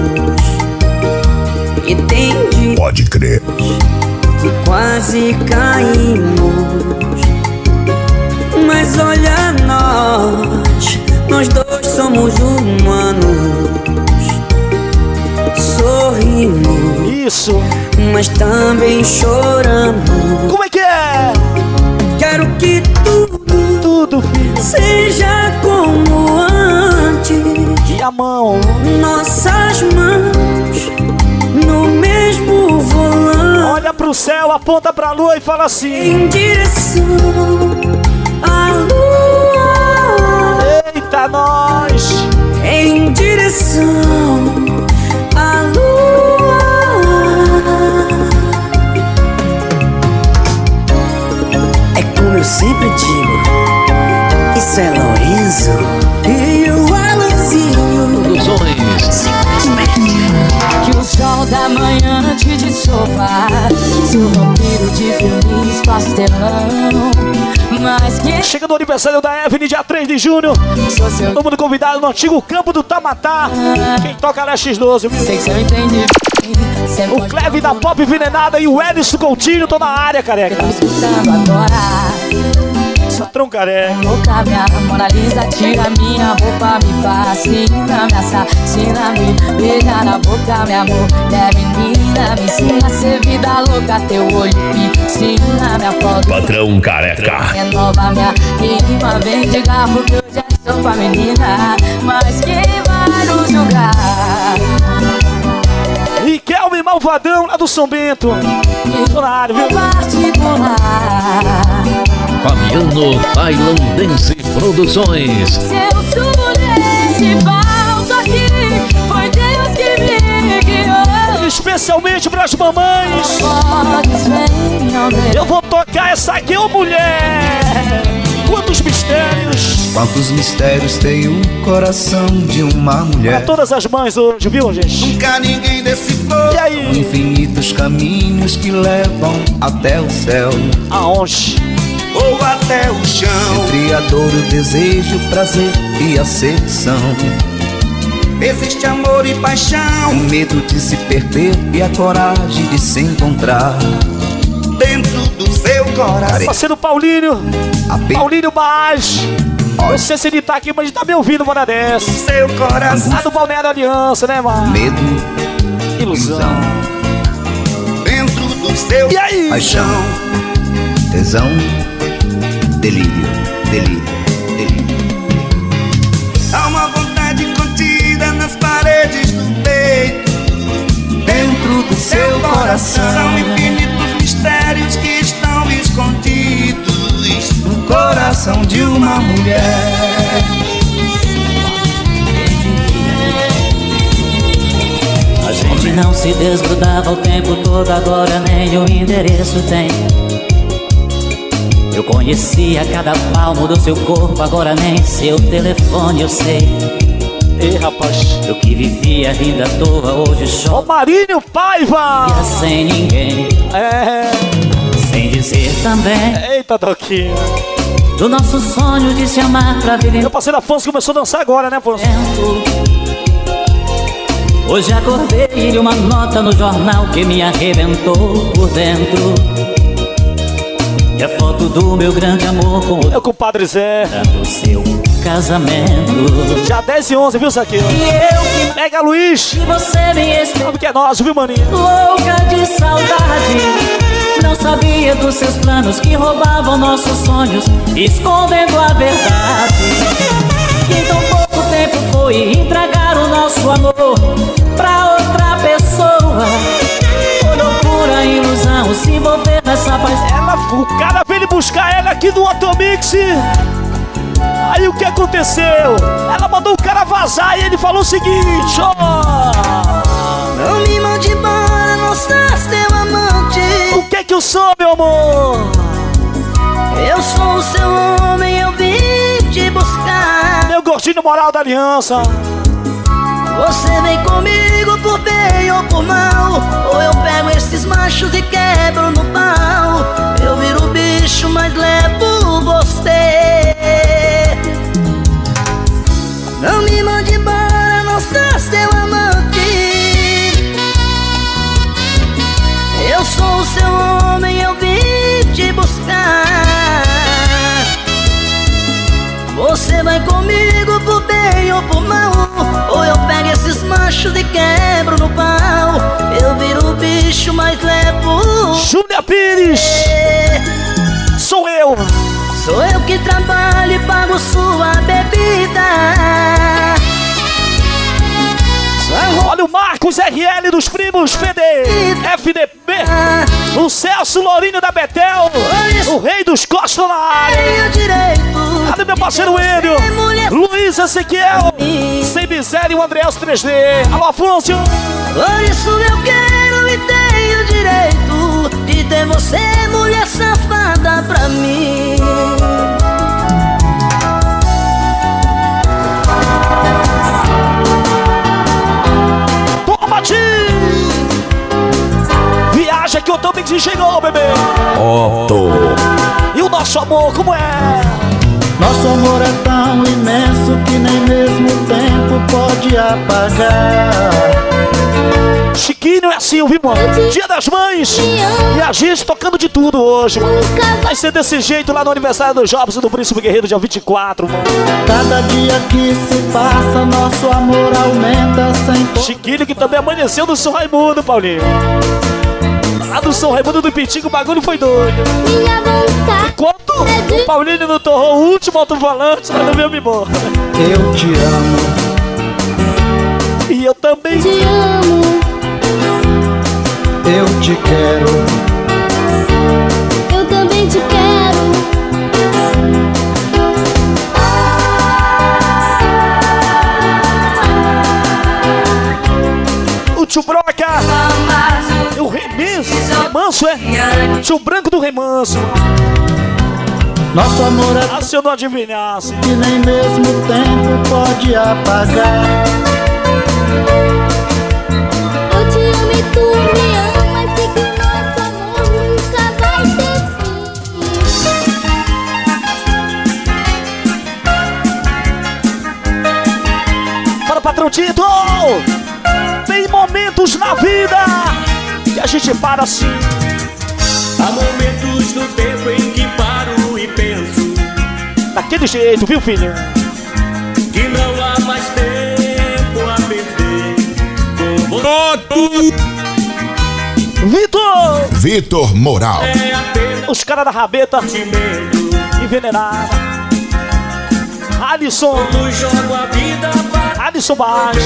Entendi. Pode crer. Que quase caímos. Mas olha nós, nós dois somos humanos. Sorrimos. Isso. Mas também choramos. Como é que é? Quero que tudo, tudo filho, seja como antes. E a mão? Nossas mãos no mesmo volante. Olha pro céu, aponta pra lua e fala assim: em direção à lua. Eita, nós! Em direção à lua. É como eu sempre digo, isso é Lorenzo e o Alanzinho. Produções. Que o sol da manhã te de sofá, sou vampiro de filmes pastelão. Mas que... Chega no aniversário da Evelyn, dia três de junho. Todo mundo convidado no antigo campo do Tamatá. Quem toca é X doze, viu? Sei que você não entende. O Cleve da Pop Envenenada e o Edson Coutinho, tô na área, careca. Tô escutando agora. Patrão careca. Louca, minha Mona Lisa, tira minha roupa, me fascina, me assassina, me beija na boca, meu amor. É menina, me ensina a ser vida louca, teu olho me ensina, minha foto. Patrão careca. Renova minha rima, vem de garro que eu já sou pra menina, mas que vai nos julgar. Riquelme Malvadão, lá do São Bento. Tô na área, viu? Fabiano Tailandense Produções. Se eu sou nesse baldo aqui, foi Deus que me guiou. especialmente pras mamães. Eu vou tocar essa aqui, ô mulher. Quantos mistérios. Quantos mistérios tem o coração de uma mulher. Pra todas as mães hoje, viu, gente? Nunca ninguém decifrou. E aí? Infinitos caminhos que levam até o céu. Aonde? Ou até o chão. Entre a dor, o desejo, o prazer e a sedução. Existe amor e paixão. O medo de se perder e a coragem de se encontrar dentro do seu coração. Parceiro Paulinho, Paulinho Baixo. Não sei se ele tá aqui, mas ele tá me ouvindo uma dessa. Seu coração. Lá do Balneário Aliança, né, mano? Medo, ilusão. Dentro do seu e aí? Paixão, tesão, delírio, delírio, delírio. Há uma vontade contida nas paredes do peito, dentro do seu coração. São infinitos mistérios que estão escondidos no coração de uma mulher. A gente não se desgrudava o tempo todo, agora nem o endereço tem. Eu conhecia cada palmo do seu corpo, agora nem seu telefone eu sei. Ei, rapaz, eu que vivia rindo à toa, hoje choro. Ô Marinho Paiva! Sem ninguém, é. Sem dizer também. Eita, Doquinha. Do nosso sonho de se amar pra viver. Meu parceiro Afonso começou a dançar agora, né, Afonso? Hoje acordei e li uma nota no jornal que me arrebentou por dentro. E a foto do meu grande amor com o meu compadre Zé do seu casamento. Já dez e onze, viu, Saquinho? E eu que Mega Luiz. E você me espera. Sabe que é nosso, viu, maninho? Louca de saudade. Não sabia dos seus planos que roubavam nossos sonhos, escondendo a verdade. Que em tão pouco tempo foi entregar o nosso amor pra outra pessoa. Foi loucura, ilusão, se envolver nessa paixão. Ela, o cara veio buscar ela aqui do Atomix. Aí o que aconteceu? Ela mandou o cara vazar e ele falou o seguinte, ó. Oh, não me mande embora, não seas teu amante. O que é que eu sou, meu amor? Eu sou o seu homem, eu vim te buscar. Meu gordinho moral da aliança. Você vem comigo por bem ou por mal, ou eu pego esses machos e quebro no pau. Eu viro bicho, mas levo você. Não me mande embora, não seas teu amante. Eu sou o seu homem, eu vim te buscar. Você vai comigo por bem ou por mal, ou eu pego esses machos e quebro no pau. Eu viro bicho, mas levo Júlia Pires. Sou eu. Sou eu que trabalho e pago sua bebida. Olha o Marcos R L dos primos P D, F D P, o Celso Lourinho da Betel, o rei dos Costa na área. Cadê meu parceiro Enio? Luiz Ezequiel, Sem Miséria e o Andréus três D. Alô, Afonso. Por isso eu quero e tenho direito de ter você, mulher safada, pra mim. Viaja que o Atomix chegou, bebê. Otto. E o nosso amor, como é? Nosso amor é tão imenso que nem mesmo o tempo pode apagar. Chiquinho é assim, viu, mano? Dia das Mães. E a gente tocando de tudo hoje, mano. Vai ser desse jeito lá no aniversário do Jobs e do Príncipe Guerreiro, dia vinte e quatro, mano. Cada dia que se passa, nosso amor aumenta sem... Chiquinho que também amanheceu no São Raimundo, Paulinho. Lá do São Raimundo do Pitinho, o bagulho foi doido. Enquanto o Paulinho não torrou o último alto-volante, lá no meu mimor. Eu te amo. E eu também te amo. Eu te quero. Eu também te quero. O tio Broca Remanso, é? Tio Branco do Remanso. Nosso amor é ah, se eu não adivinhasse. Que nem mesmo o tempo pode apagar. Eu te amo e tu me amas, sei que nosso amor nunca vai ter fim. Para o patrão Tito! Tem momentos na vida que a gente para assim. Há momentos no tempo em que paro e penso daquele jeito, viu, filho? Que não há mais tempo a perder com você. Vitor! Vitor Moral. É apenas os caras da rabeta envenenada. Alisson. Quando jogo a vida para Alisson Baixo.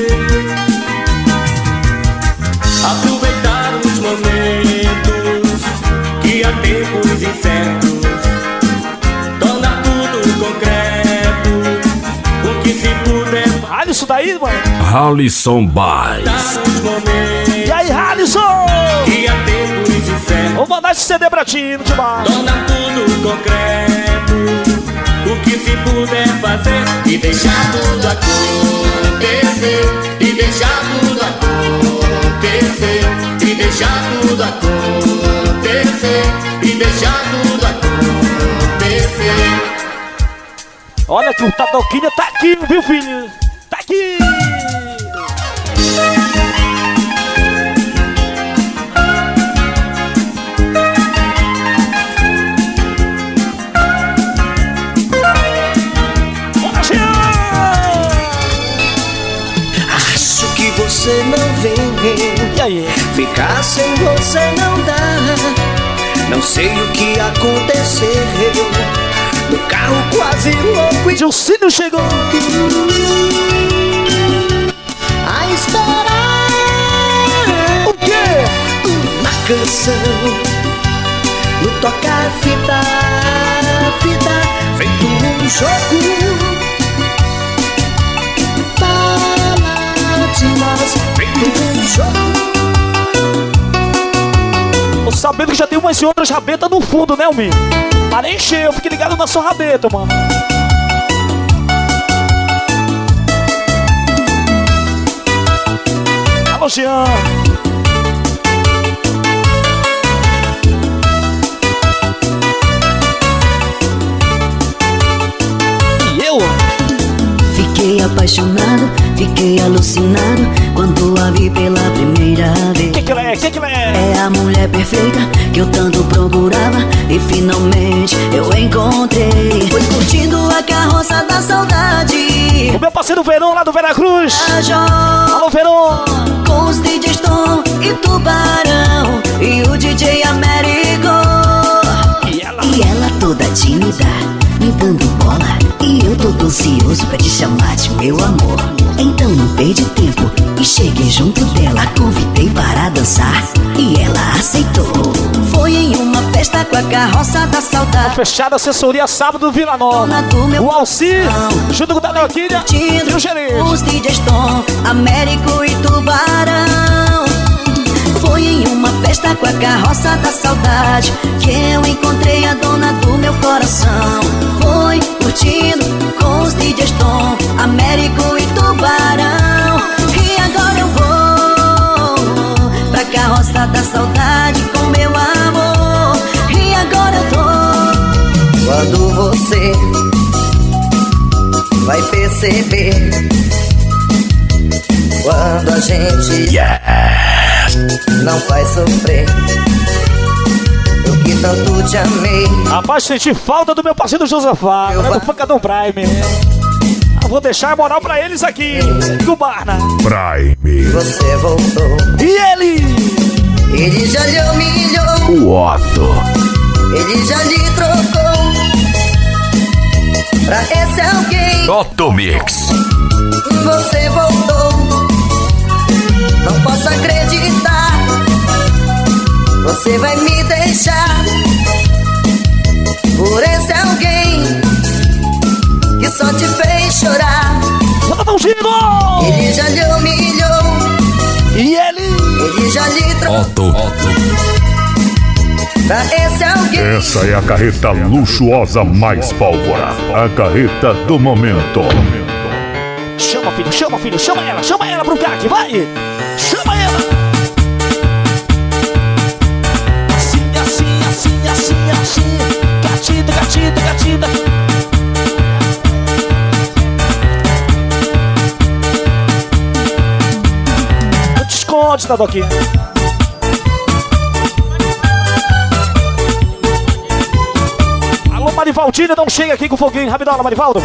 Aproveitar os momentos que há tempos incertos, tornar tudo concreto, o que se puder. Alisson daí, mano. Alisson Baixo. E aí, Alisson? Que há tempos incertos. Vou mandar esse C D pra ti, de baixo. Tornar tudo concreto, o que se puder fazer e deixar tudo acontecer, e deixar tudo acontecer, e deixar tudo acontecer, e deixar tudo acontecer. Olha que o Tadoquinha tá aqui, viu, filho? Tá aqui! Acho que você não vem. E aí? Ficar sem você não dá. Não sei o que aconteceu. No carro quase louco e Gilcínio chegou a esperar. O quê? Uma canção no toca-fita, fita, feito um jogo baladas, feito um jogo. Tô sabendo que já tem umas outras rabetas no fundo, né, Almir? Para encher, eu fiquei ligado na sua rabeta, mano. Alô, Jean. E eu? Fiquei apaixonado, fiquei alucinado quando a vi pela primeira vez. Que que ela é? Que que ela é? É a mulher perfeita que eu tanto procurava e finalmente eu encontrei. Fui curtindo a carroça da saudade. O meu parceiro Verão lá do Veracruz. Alô, Verão. Com os D Js Tom e Tubarão e o D J Américo. E ela? E ela toda tímida, me dando bola. E eu todo ansioso pra te chamar de meu amor. Então não perdi tempo e cheguei junto dela. A convidei para dançar e ela aceitou. Foi em uma festa com a carroça da saudade. Fechada assessoria sábado do Vila Nova. O Alci, junto com o Daniel Quilha e o gerente. Os D Js Tom, Américo e Tubarão. Foi em uma festa com a carroça da saudade que eu encontrei a dona do meu coração. Foi curtindo com os D Js Tom, Américo e Tubarão. E agora eu vou pra carroça da saudade com meu amor. E agora eu tô. Quando você vai perceber, quando a gente yes. não faz sofrer o que tanto te amei. Rapaz, senti falta do meu parceiro Josafá, né, do Pancadão Prime. Eu vou deixar a moral pra eles aqui, do Barna. Prime. Você voltou. E ele? Ele já lhe humilhou. O Otto. Ele já lhe trocou pra esse alguém. Otto Mix. Você voltou. Não posso acreditar. Você vai me deixar por esse alguém que só te fez chorar. Ele já lhe humilhou. E ele? Ele já lhe trocou. Otto, Otto. pra esse alguém. Essa é a carreta luxuosa mais pólvora. A carreta do momento. Chama, filho, chama, filho, chama ela, chama ela pro C A C, vai! Chama ela! Assim, assim, assim, assim, assim. Gatita, gatita, gatita. Não te esconde, tá, Doquinha? Alô, Marivaldinha, não chega aqui com foguinho. Rapidola, Marivaldo.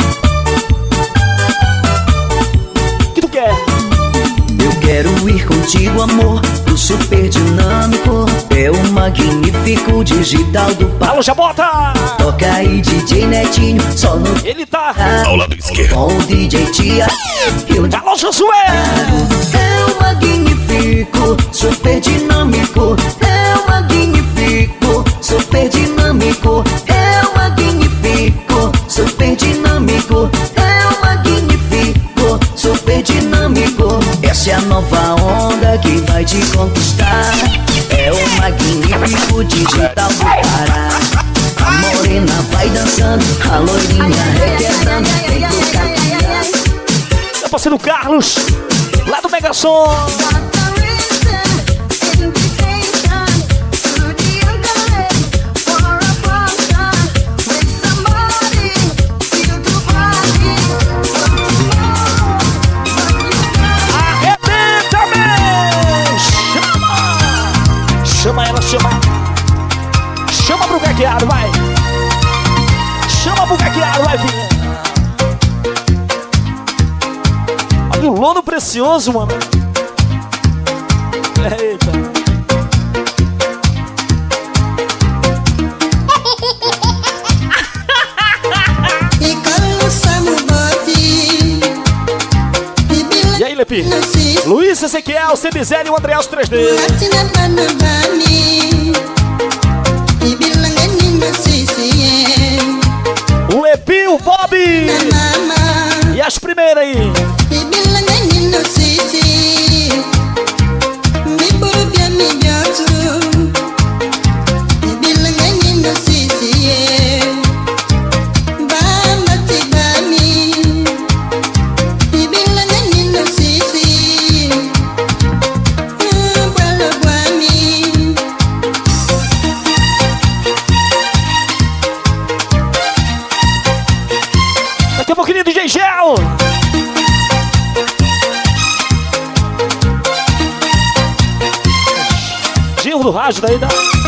O que tu quer? Eu quero ir contigo, amor, pro super dinâmico. É o magnífico digital do pai. Alô, já bota! Toca aí, D J Netinho, só no... Ele tá ao lado esquerdo. Com o D J Tia. Eu... Alô, Josué! É o magnífico, super dinâmico. É o magnífico, super dinâmico. É o magnífico, super dinâmico. É o magnífico, super dinâmico. Essa é a nova onda que vai te conquistar. É o magnífico digital do Pará. A morena vai dançando, a loirinha requebrando. Vem pro capiar. Meu parceiro Carlos, lá do Megasom. Chama ela, chama. Chama pro caqueado, vai. Chama pro caqueado, vai, filha. Olha o lono precioso, mano. Eita. E aí, Lepi? Luiz Ezequiel, Cebizeli e o Andreas três D. O Lepi, o Bob. E as primeiras aí. Daqui a pouquinho, D J Gel. Dinho do rádio daí, da...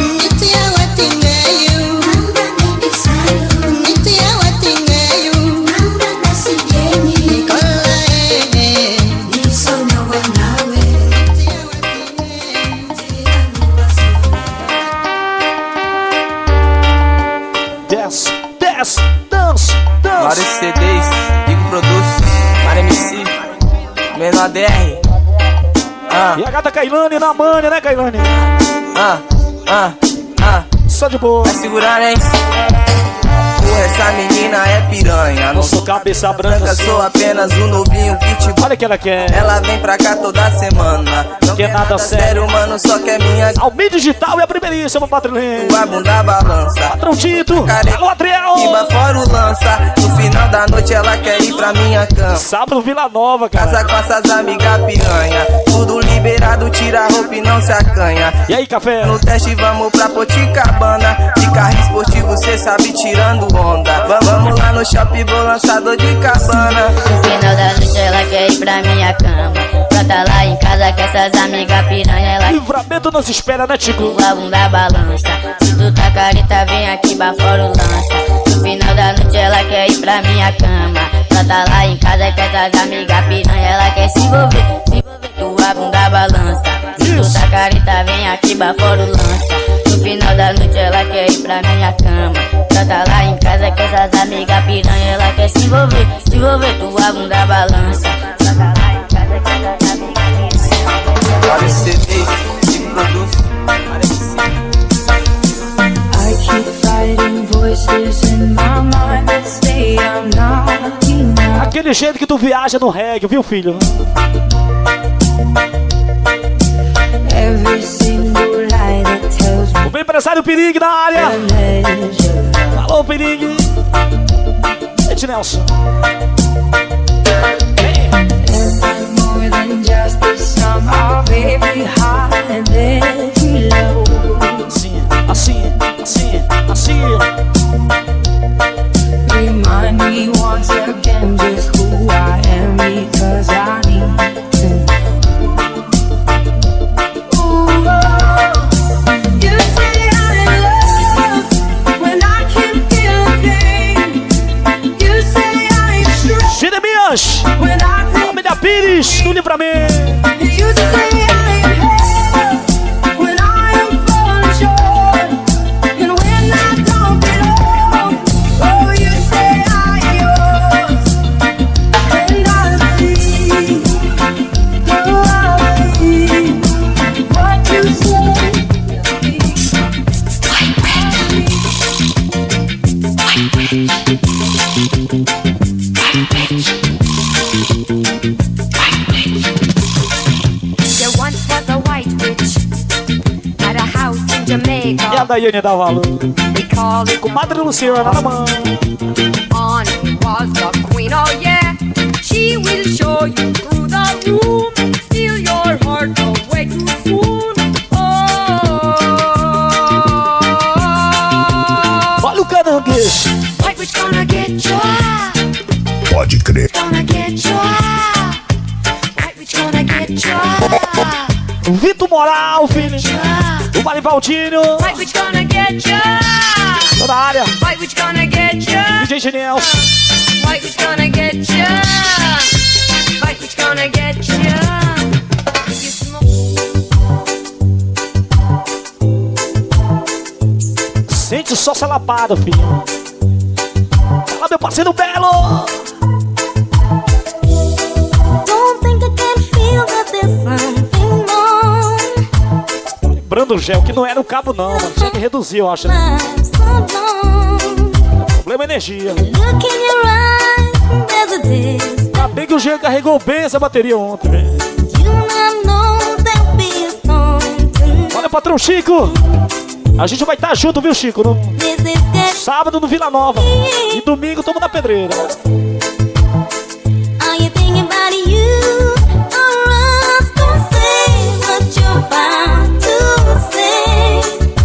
Desce, desce, dança, dança. Vários C Ds, Rico Produz, Mara M C, Menor D R. Ah. E a gata Kailane na manha, né, Kailane? Ah, ah, ah. Só de boa. Vai segurar, hein? Porra, essa menina é piranha. Não sou cabeça branca, sou apenas um novinho que te... Olha que ela quer. Ela vem pra cá toda semana. Não quer nada sério, mano, só quer minha... Almi Digital é a primeiríssima, patrulhinha. Tua bunda balança. Patrão Tito. Alô, Adriel. Riba fora o lança. No final da noite ela quer ir pra minha cama. Sábado, Vila Nova, cara. Casa com essas amigas piranha. Tudo liberado, tira a roupa e não se acanha. E aí, café? No teste vamos pra Poticabana. De carro esportivo, cê sabe, tirando onda. Vamos lá no shopping, vou lançador de cabana. No final da noite ela quer ir pra minha cama. Brota lá em casa com essas amigas piranha. Ela... Livramento nos espera, né, Tico? A bunda balança. Se tu tá careta, vem aqui pra fora o lança. No final da noite ela quer ir pra minha cama. Brota lá em casa com essas amigas piranha. Ela quer se envolver, se envolver. Tua bunda balança. Se tu tá careta, vem aqui pra fora o lança. No final da noite ela quer ir pra minha cama. Brota lá em casa com essas amigas piranha. Ela quer se envolver, se envolver. Tua bunda balança. Brota lá em casa com essas amigas piranha. Vários C Ds, Rico Produz, Mara M C. I keep fighting voices in my mind that say I'm not enough. Aquele jeito que tu viaja no reggae, viu, filho? Every single lie that tells me empresário Perigue na área. Alô, Perigue. Ed Nelson. More than just the sum of every high and every low. Assim, assim, assim, assim. Remind me once again just who I am, because I need to know. Ooh, oh, you say I'm in love when I can feel pain. You say I'm strong Jeremias, when I família Pires, tudo pra mim. You say I'm held when I am falling short, and when I don't belong. Oh, you say I'm yours, and I believe, oh, I believe what you say. There once was a white witch at a house in Jamaica. E a Daiane da Valor. They call it Comadre Luciana na mão. on. Was the queen, oh yeah. She will show you through the room and steal your heart away too soon. Oh, Olha o caranguejo. white witch gonna get you. Pode crer. Gonna get you. White witch gonna get you. Vitor Moral, filho. O Marivaldinho. White witch gonna get you. Toda a área. White witch gonna get you. D J Nelson. White witch gonna get you. White witch gonna get you. You smoke. Sente só se lapada, filho. Fala, meu parceiro Belo. Don't think I can feel that there's something wrong. Lembrando o gel, que não era o cabo não, mano. Tinha que reduzir, eu acho. Né? I'm so long. Problema é energia. Look in your eyes, there's a distance. Ainda bem que o Jean carregou bem essa bateria ontem, velho. You not know there'll be a storm tonight. Olha, patrão Chico. A gente vai estar junto, viu, Chico? No... This is getting. Sábado no Vila Nova. E domingo tamo na pedreira. Are you thinking about you? Or us don't say what you're about to say.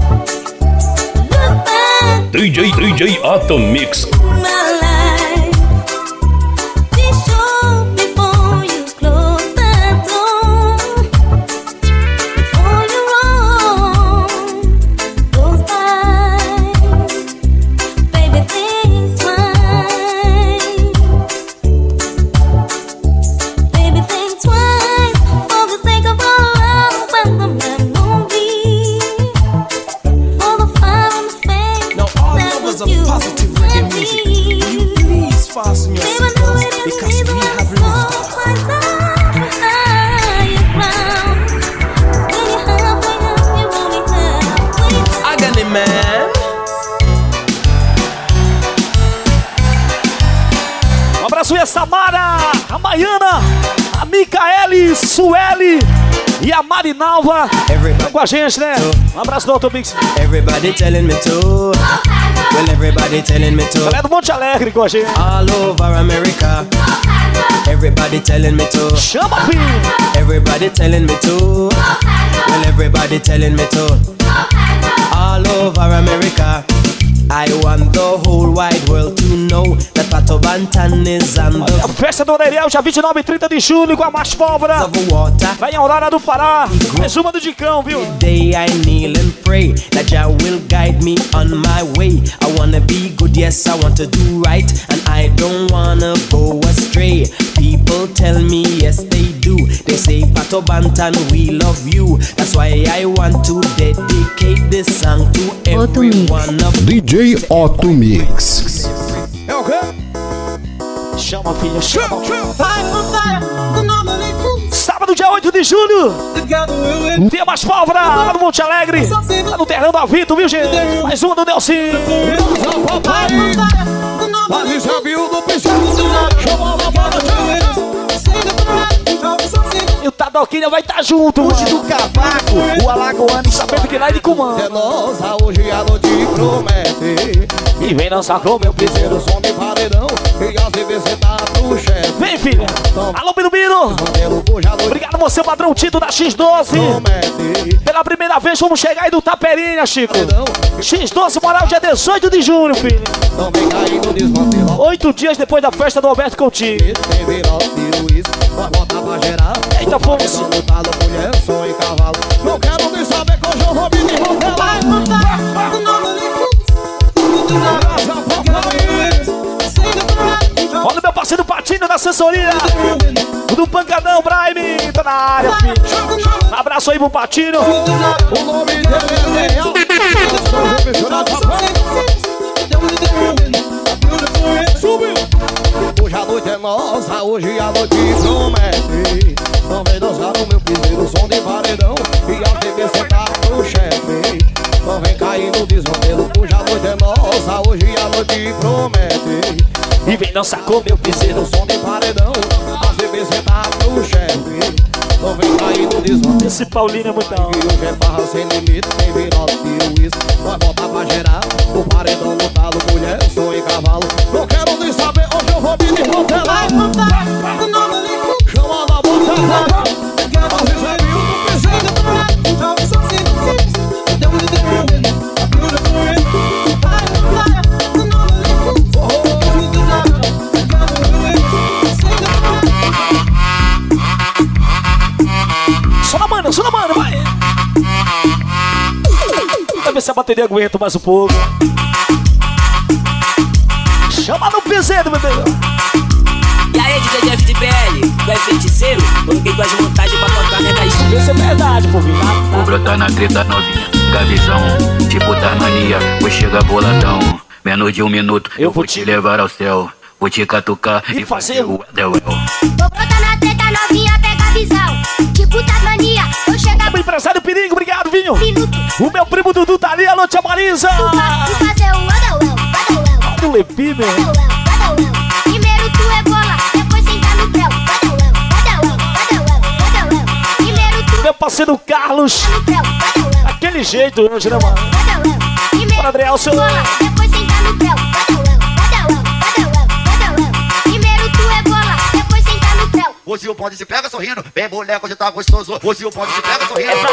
Look back D J D J Atomix. my life. Be sure before you close that door. Before you wrong goes by. Baby, think twice. Baby, think twice. For the sake of our love and the memory. For the fire and the fame. Now all lovers of positive reggae music, will you please fasten your seatbelts because we have liftoff. Agony man. Um abraço aí a Samara, a Maiana, a Micaele, Sueli e a Marinalva. Estão com a gente, né? Um abraço do Automix. Everybody telling me to. Well, everybody telling me to. Galera do Monte Alegre com a gente. All over America. Everybody telling me to. Chama, filho. Everybody telling me to. Well, everybody telling me to. All over America. I want the whole wide world to know that Pato Bantan is on A the festa do Orelhão, dia vinte e nove e trinta de julho, com a Mais Pólvora. of water. Vai em Aurora do Pará. Mais uma do Dicão, viu? Day I kneel and pray that Jah will guide me on my way. I wanna be good, yes, I want to do right, and I don't wanna go astray. People tell me, yes, they do. They say, Pato Bantan, we love you. That's why I want to dedicate this song to every one of D J Otto Mix. É o quê? Chama, filha, chama. Sábado, dia oito de julho. Dia Mais Pólvora, lá no Monte Alegre. Lá no Terrão do Avito, viu, gente? Mais uma do Nelson. E o Sadoquinha vai estar tá junto, Puxe do cavaco, o alagoano sabendo que lá de comando. É nossa, hoje a noite promete. E vem dançar com meu piseiro, som de paredão. E às vezes você tá pro chefe. Vem, filha. Alô, Birubiru. Obrigado, você, padrão Tito da X doze. Pela primeira vez vamos chegar aí do Taperinha, Chico. X doze, moral, dia dezoito de junho, filho. Oito dias depois da festa do Alberto Coutinho. Eita, fomos. Não quero nem saber que hoje eu vou me desmantelar. Olha o meu parceiro Patinho da assessoria do Pancadão, Brime. Tá na área, filho. Um abraço aí pro Patinho. O nome dele é Real. Subiu. Hoje a noite é nossa, hoje a noite promete. Não vem dançar no meu piseiro, som de paredão. E a T V sentar pro chefe. Não vem cair no desmantelo. Hoje a noite é nossa, hoje a noite promete. E vem dançar com meu piseiro, som de paredão. A T V sentar pro chefe. Não vem cair no desmantelo. Esse Paulinho é muito bom. E hoje é barra sem limite, tem virado e uísque. Vai botar pra gerar o paredão no talo, mulher, som e cavalo. Não quero nem saber, hoje eu vou me desmantelar. Chama na boca, só na mano, só na mano, vai. Vai ver se a bateria aguenta mais um pouco. Chama no piseiro, bebê. E aí, D J Jeff de P L, tu é feiticeiro? Coloquei tuas montagens pra tocar, né, Caís? Isso é verdade, povinho. Vou brotar na treta novinha, gavizão. Tipo Tarmania, vou chegar boladão. Menos de um minuto, eu vou te levar ao céu. Vou te catucar e, e fazer o Edelwell. Vou brotar na treta novinha, pega a visão. Tipo Tasmania, eu chego. O empresário Perigo, obrigado, Vinho. Minuto. O meu primo Dudu tá ali, alô, tia Marisa. E fazer o Edelwell, Edelwell. Olha o Lepi, meu. Edelwell, Edelwell. Primeiro tu é bola, depois senta no pé. Edelwell, Edelwell, Edelwell, Edelwell. Primeiro tu. Meu parceiro Carlos. Aquele jeito hoje, né, mano? Edelwell. Primeiro Bora, Adriel, seu. Bola, depois senta no pé. Edelwell, Edelwell, Edelwell, Edelwell. Primeiro tu é bola, depois senta no pé. Hoje o bonde se pega sorrindo, vem mulher, hoje tá gostoso. Hoje o bonde se pega sorrindo, vem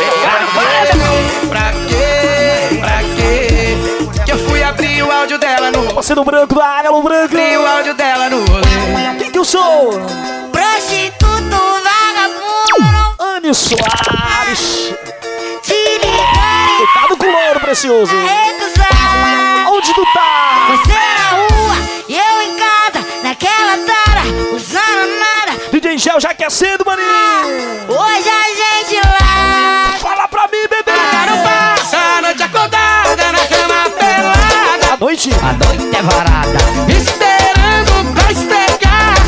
Pra quê? Pra quê? Que eu fui abrir o áudio dela no... Você no branco da área, no branco. Abri o áudio dela no rolê. Quem que eu sou? Prostituto vagabundo Anny Soares. Tiricari. Coitado com o louro precioso. Recusar. Onde tu tá? Você na rua e eu em casa, naquela tara, usando nada. D J Gel já aquecendo, maninho. Hoje a gente lá. Fala pra mim, bebê. Não passa a noite acordada na cama pelada. A noite? A noite é varada, esperando pra espegar.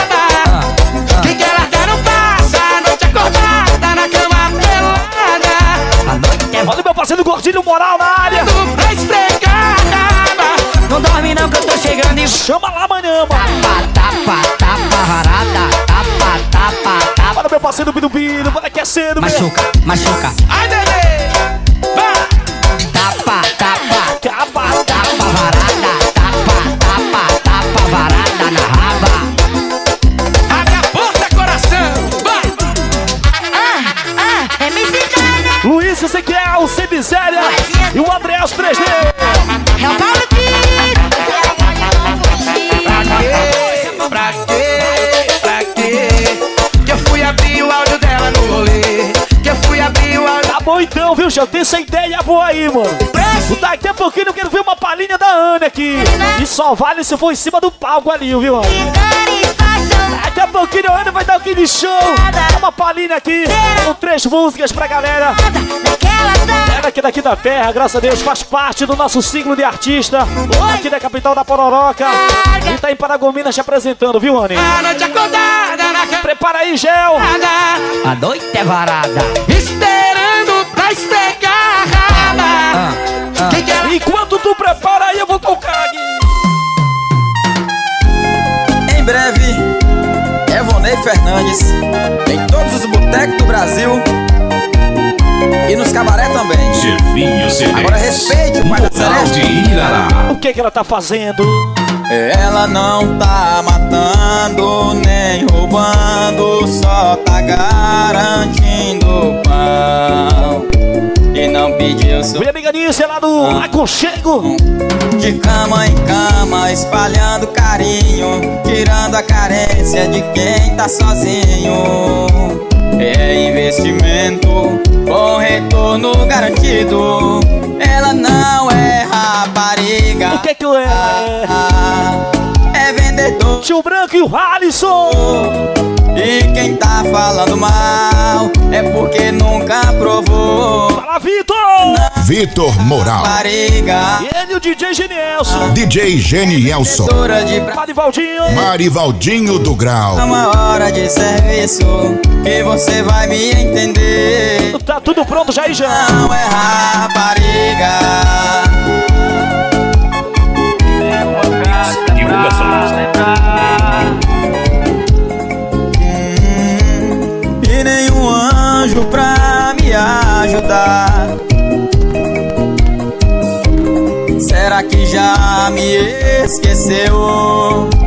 Quem quer largar não passa a noite acordada na cama pelada. A noite é Olha o meu parceiro Gordinho Moral na área. pra espegar. Não dorme não que eu tô chegando e... Chama lá amanhã, mano. Tapa, tapa, tapa, varada. Tapa, tapa, tapa. Olha meu parceiro Birubiru, bora aquecendo, meu. Machuca, machuca. Ai, bebê. Vai. Tapa, tapa. Tapa, tapa, varada. Tapa, tapa, tapa, varada na raba. Abre a porta, coração. Vai. Ah, ah, é mexicana. Luiz Ezequiel, sem miséria. E o André os três D. É o Paulo Pra quê? Pra quê? Que eu fui abrir o áudio dela no rolê. Que eu fui abrir o áudio. Tá bom então, viu, já tem essa ideia boa aí, mano. Daqui a pouquinho eu quero ver uma palhinha da Ana aqui. E só vale se for em cima do palco ali, viu, mano? Daqui a pouquinho a Ana vai dar aquele show. Uma palhinha aqui, com três músicas pra galera. Galera aqui daqui da terra, graças a Deus, faz parte do nosso ciclo de artista. Aqui da capital da Pororoca. E tá em Paragominas te apresentando, viu, Rony? A noite acordada na cama. Prepara aí, Gel. A noite é varada, esperando pra espegar. Ah, ah. Quem quer... Enquanto tu prepara aí, eu vou tocar aqui. Em breve, Evonei Fernandes, em todos os botecos do Brasil e nos cabaré também. Chefinho C D. Agora respeite o pai da Celeste. O que que ela tá fazendo? Ela não tá matando nem roubando, só tá garantindo pão. E não pediu seu... Minha amiga Nícia lá do Aconchego. De cama em cama, espalhando carinho, tirando a carência de quem tá sozinho. É investimento com retorno garantido. Ela não é rapariga. O que que eu é? É vendedor. Tio Branco e o Alisson. E quem tá falando mal é porque nunca provou. Fala, Vitor! Vitor Moral. Rapariga. E ele, o D J Genielson. D J Genielson. Marivaldinho. Marivaldinho do Grau. É uma hora de serviço que você vai me entender. Tá tudo pronto já aí já. Não é rapariga. Divulgações. Hum, e nenhum anjo pra me ajudar. Será que já me esqueceu?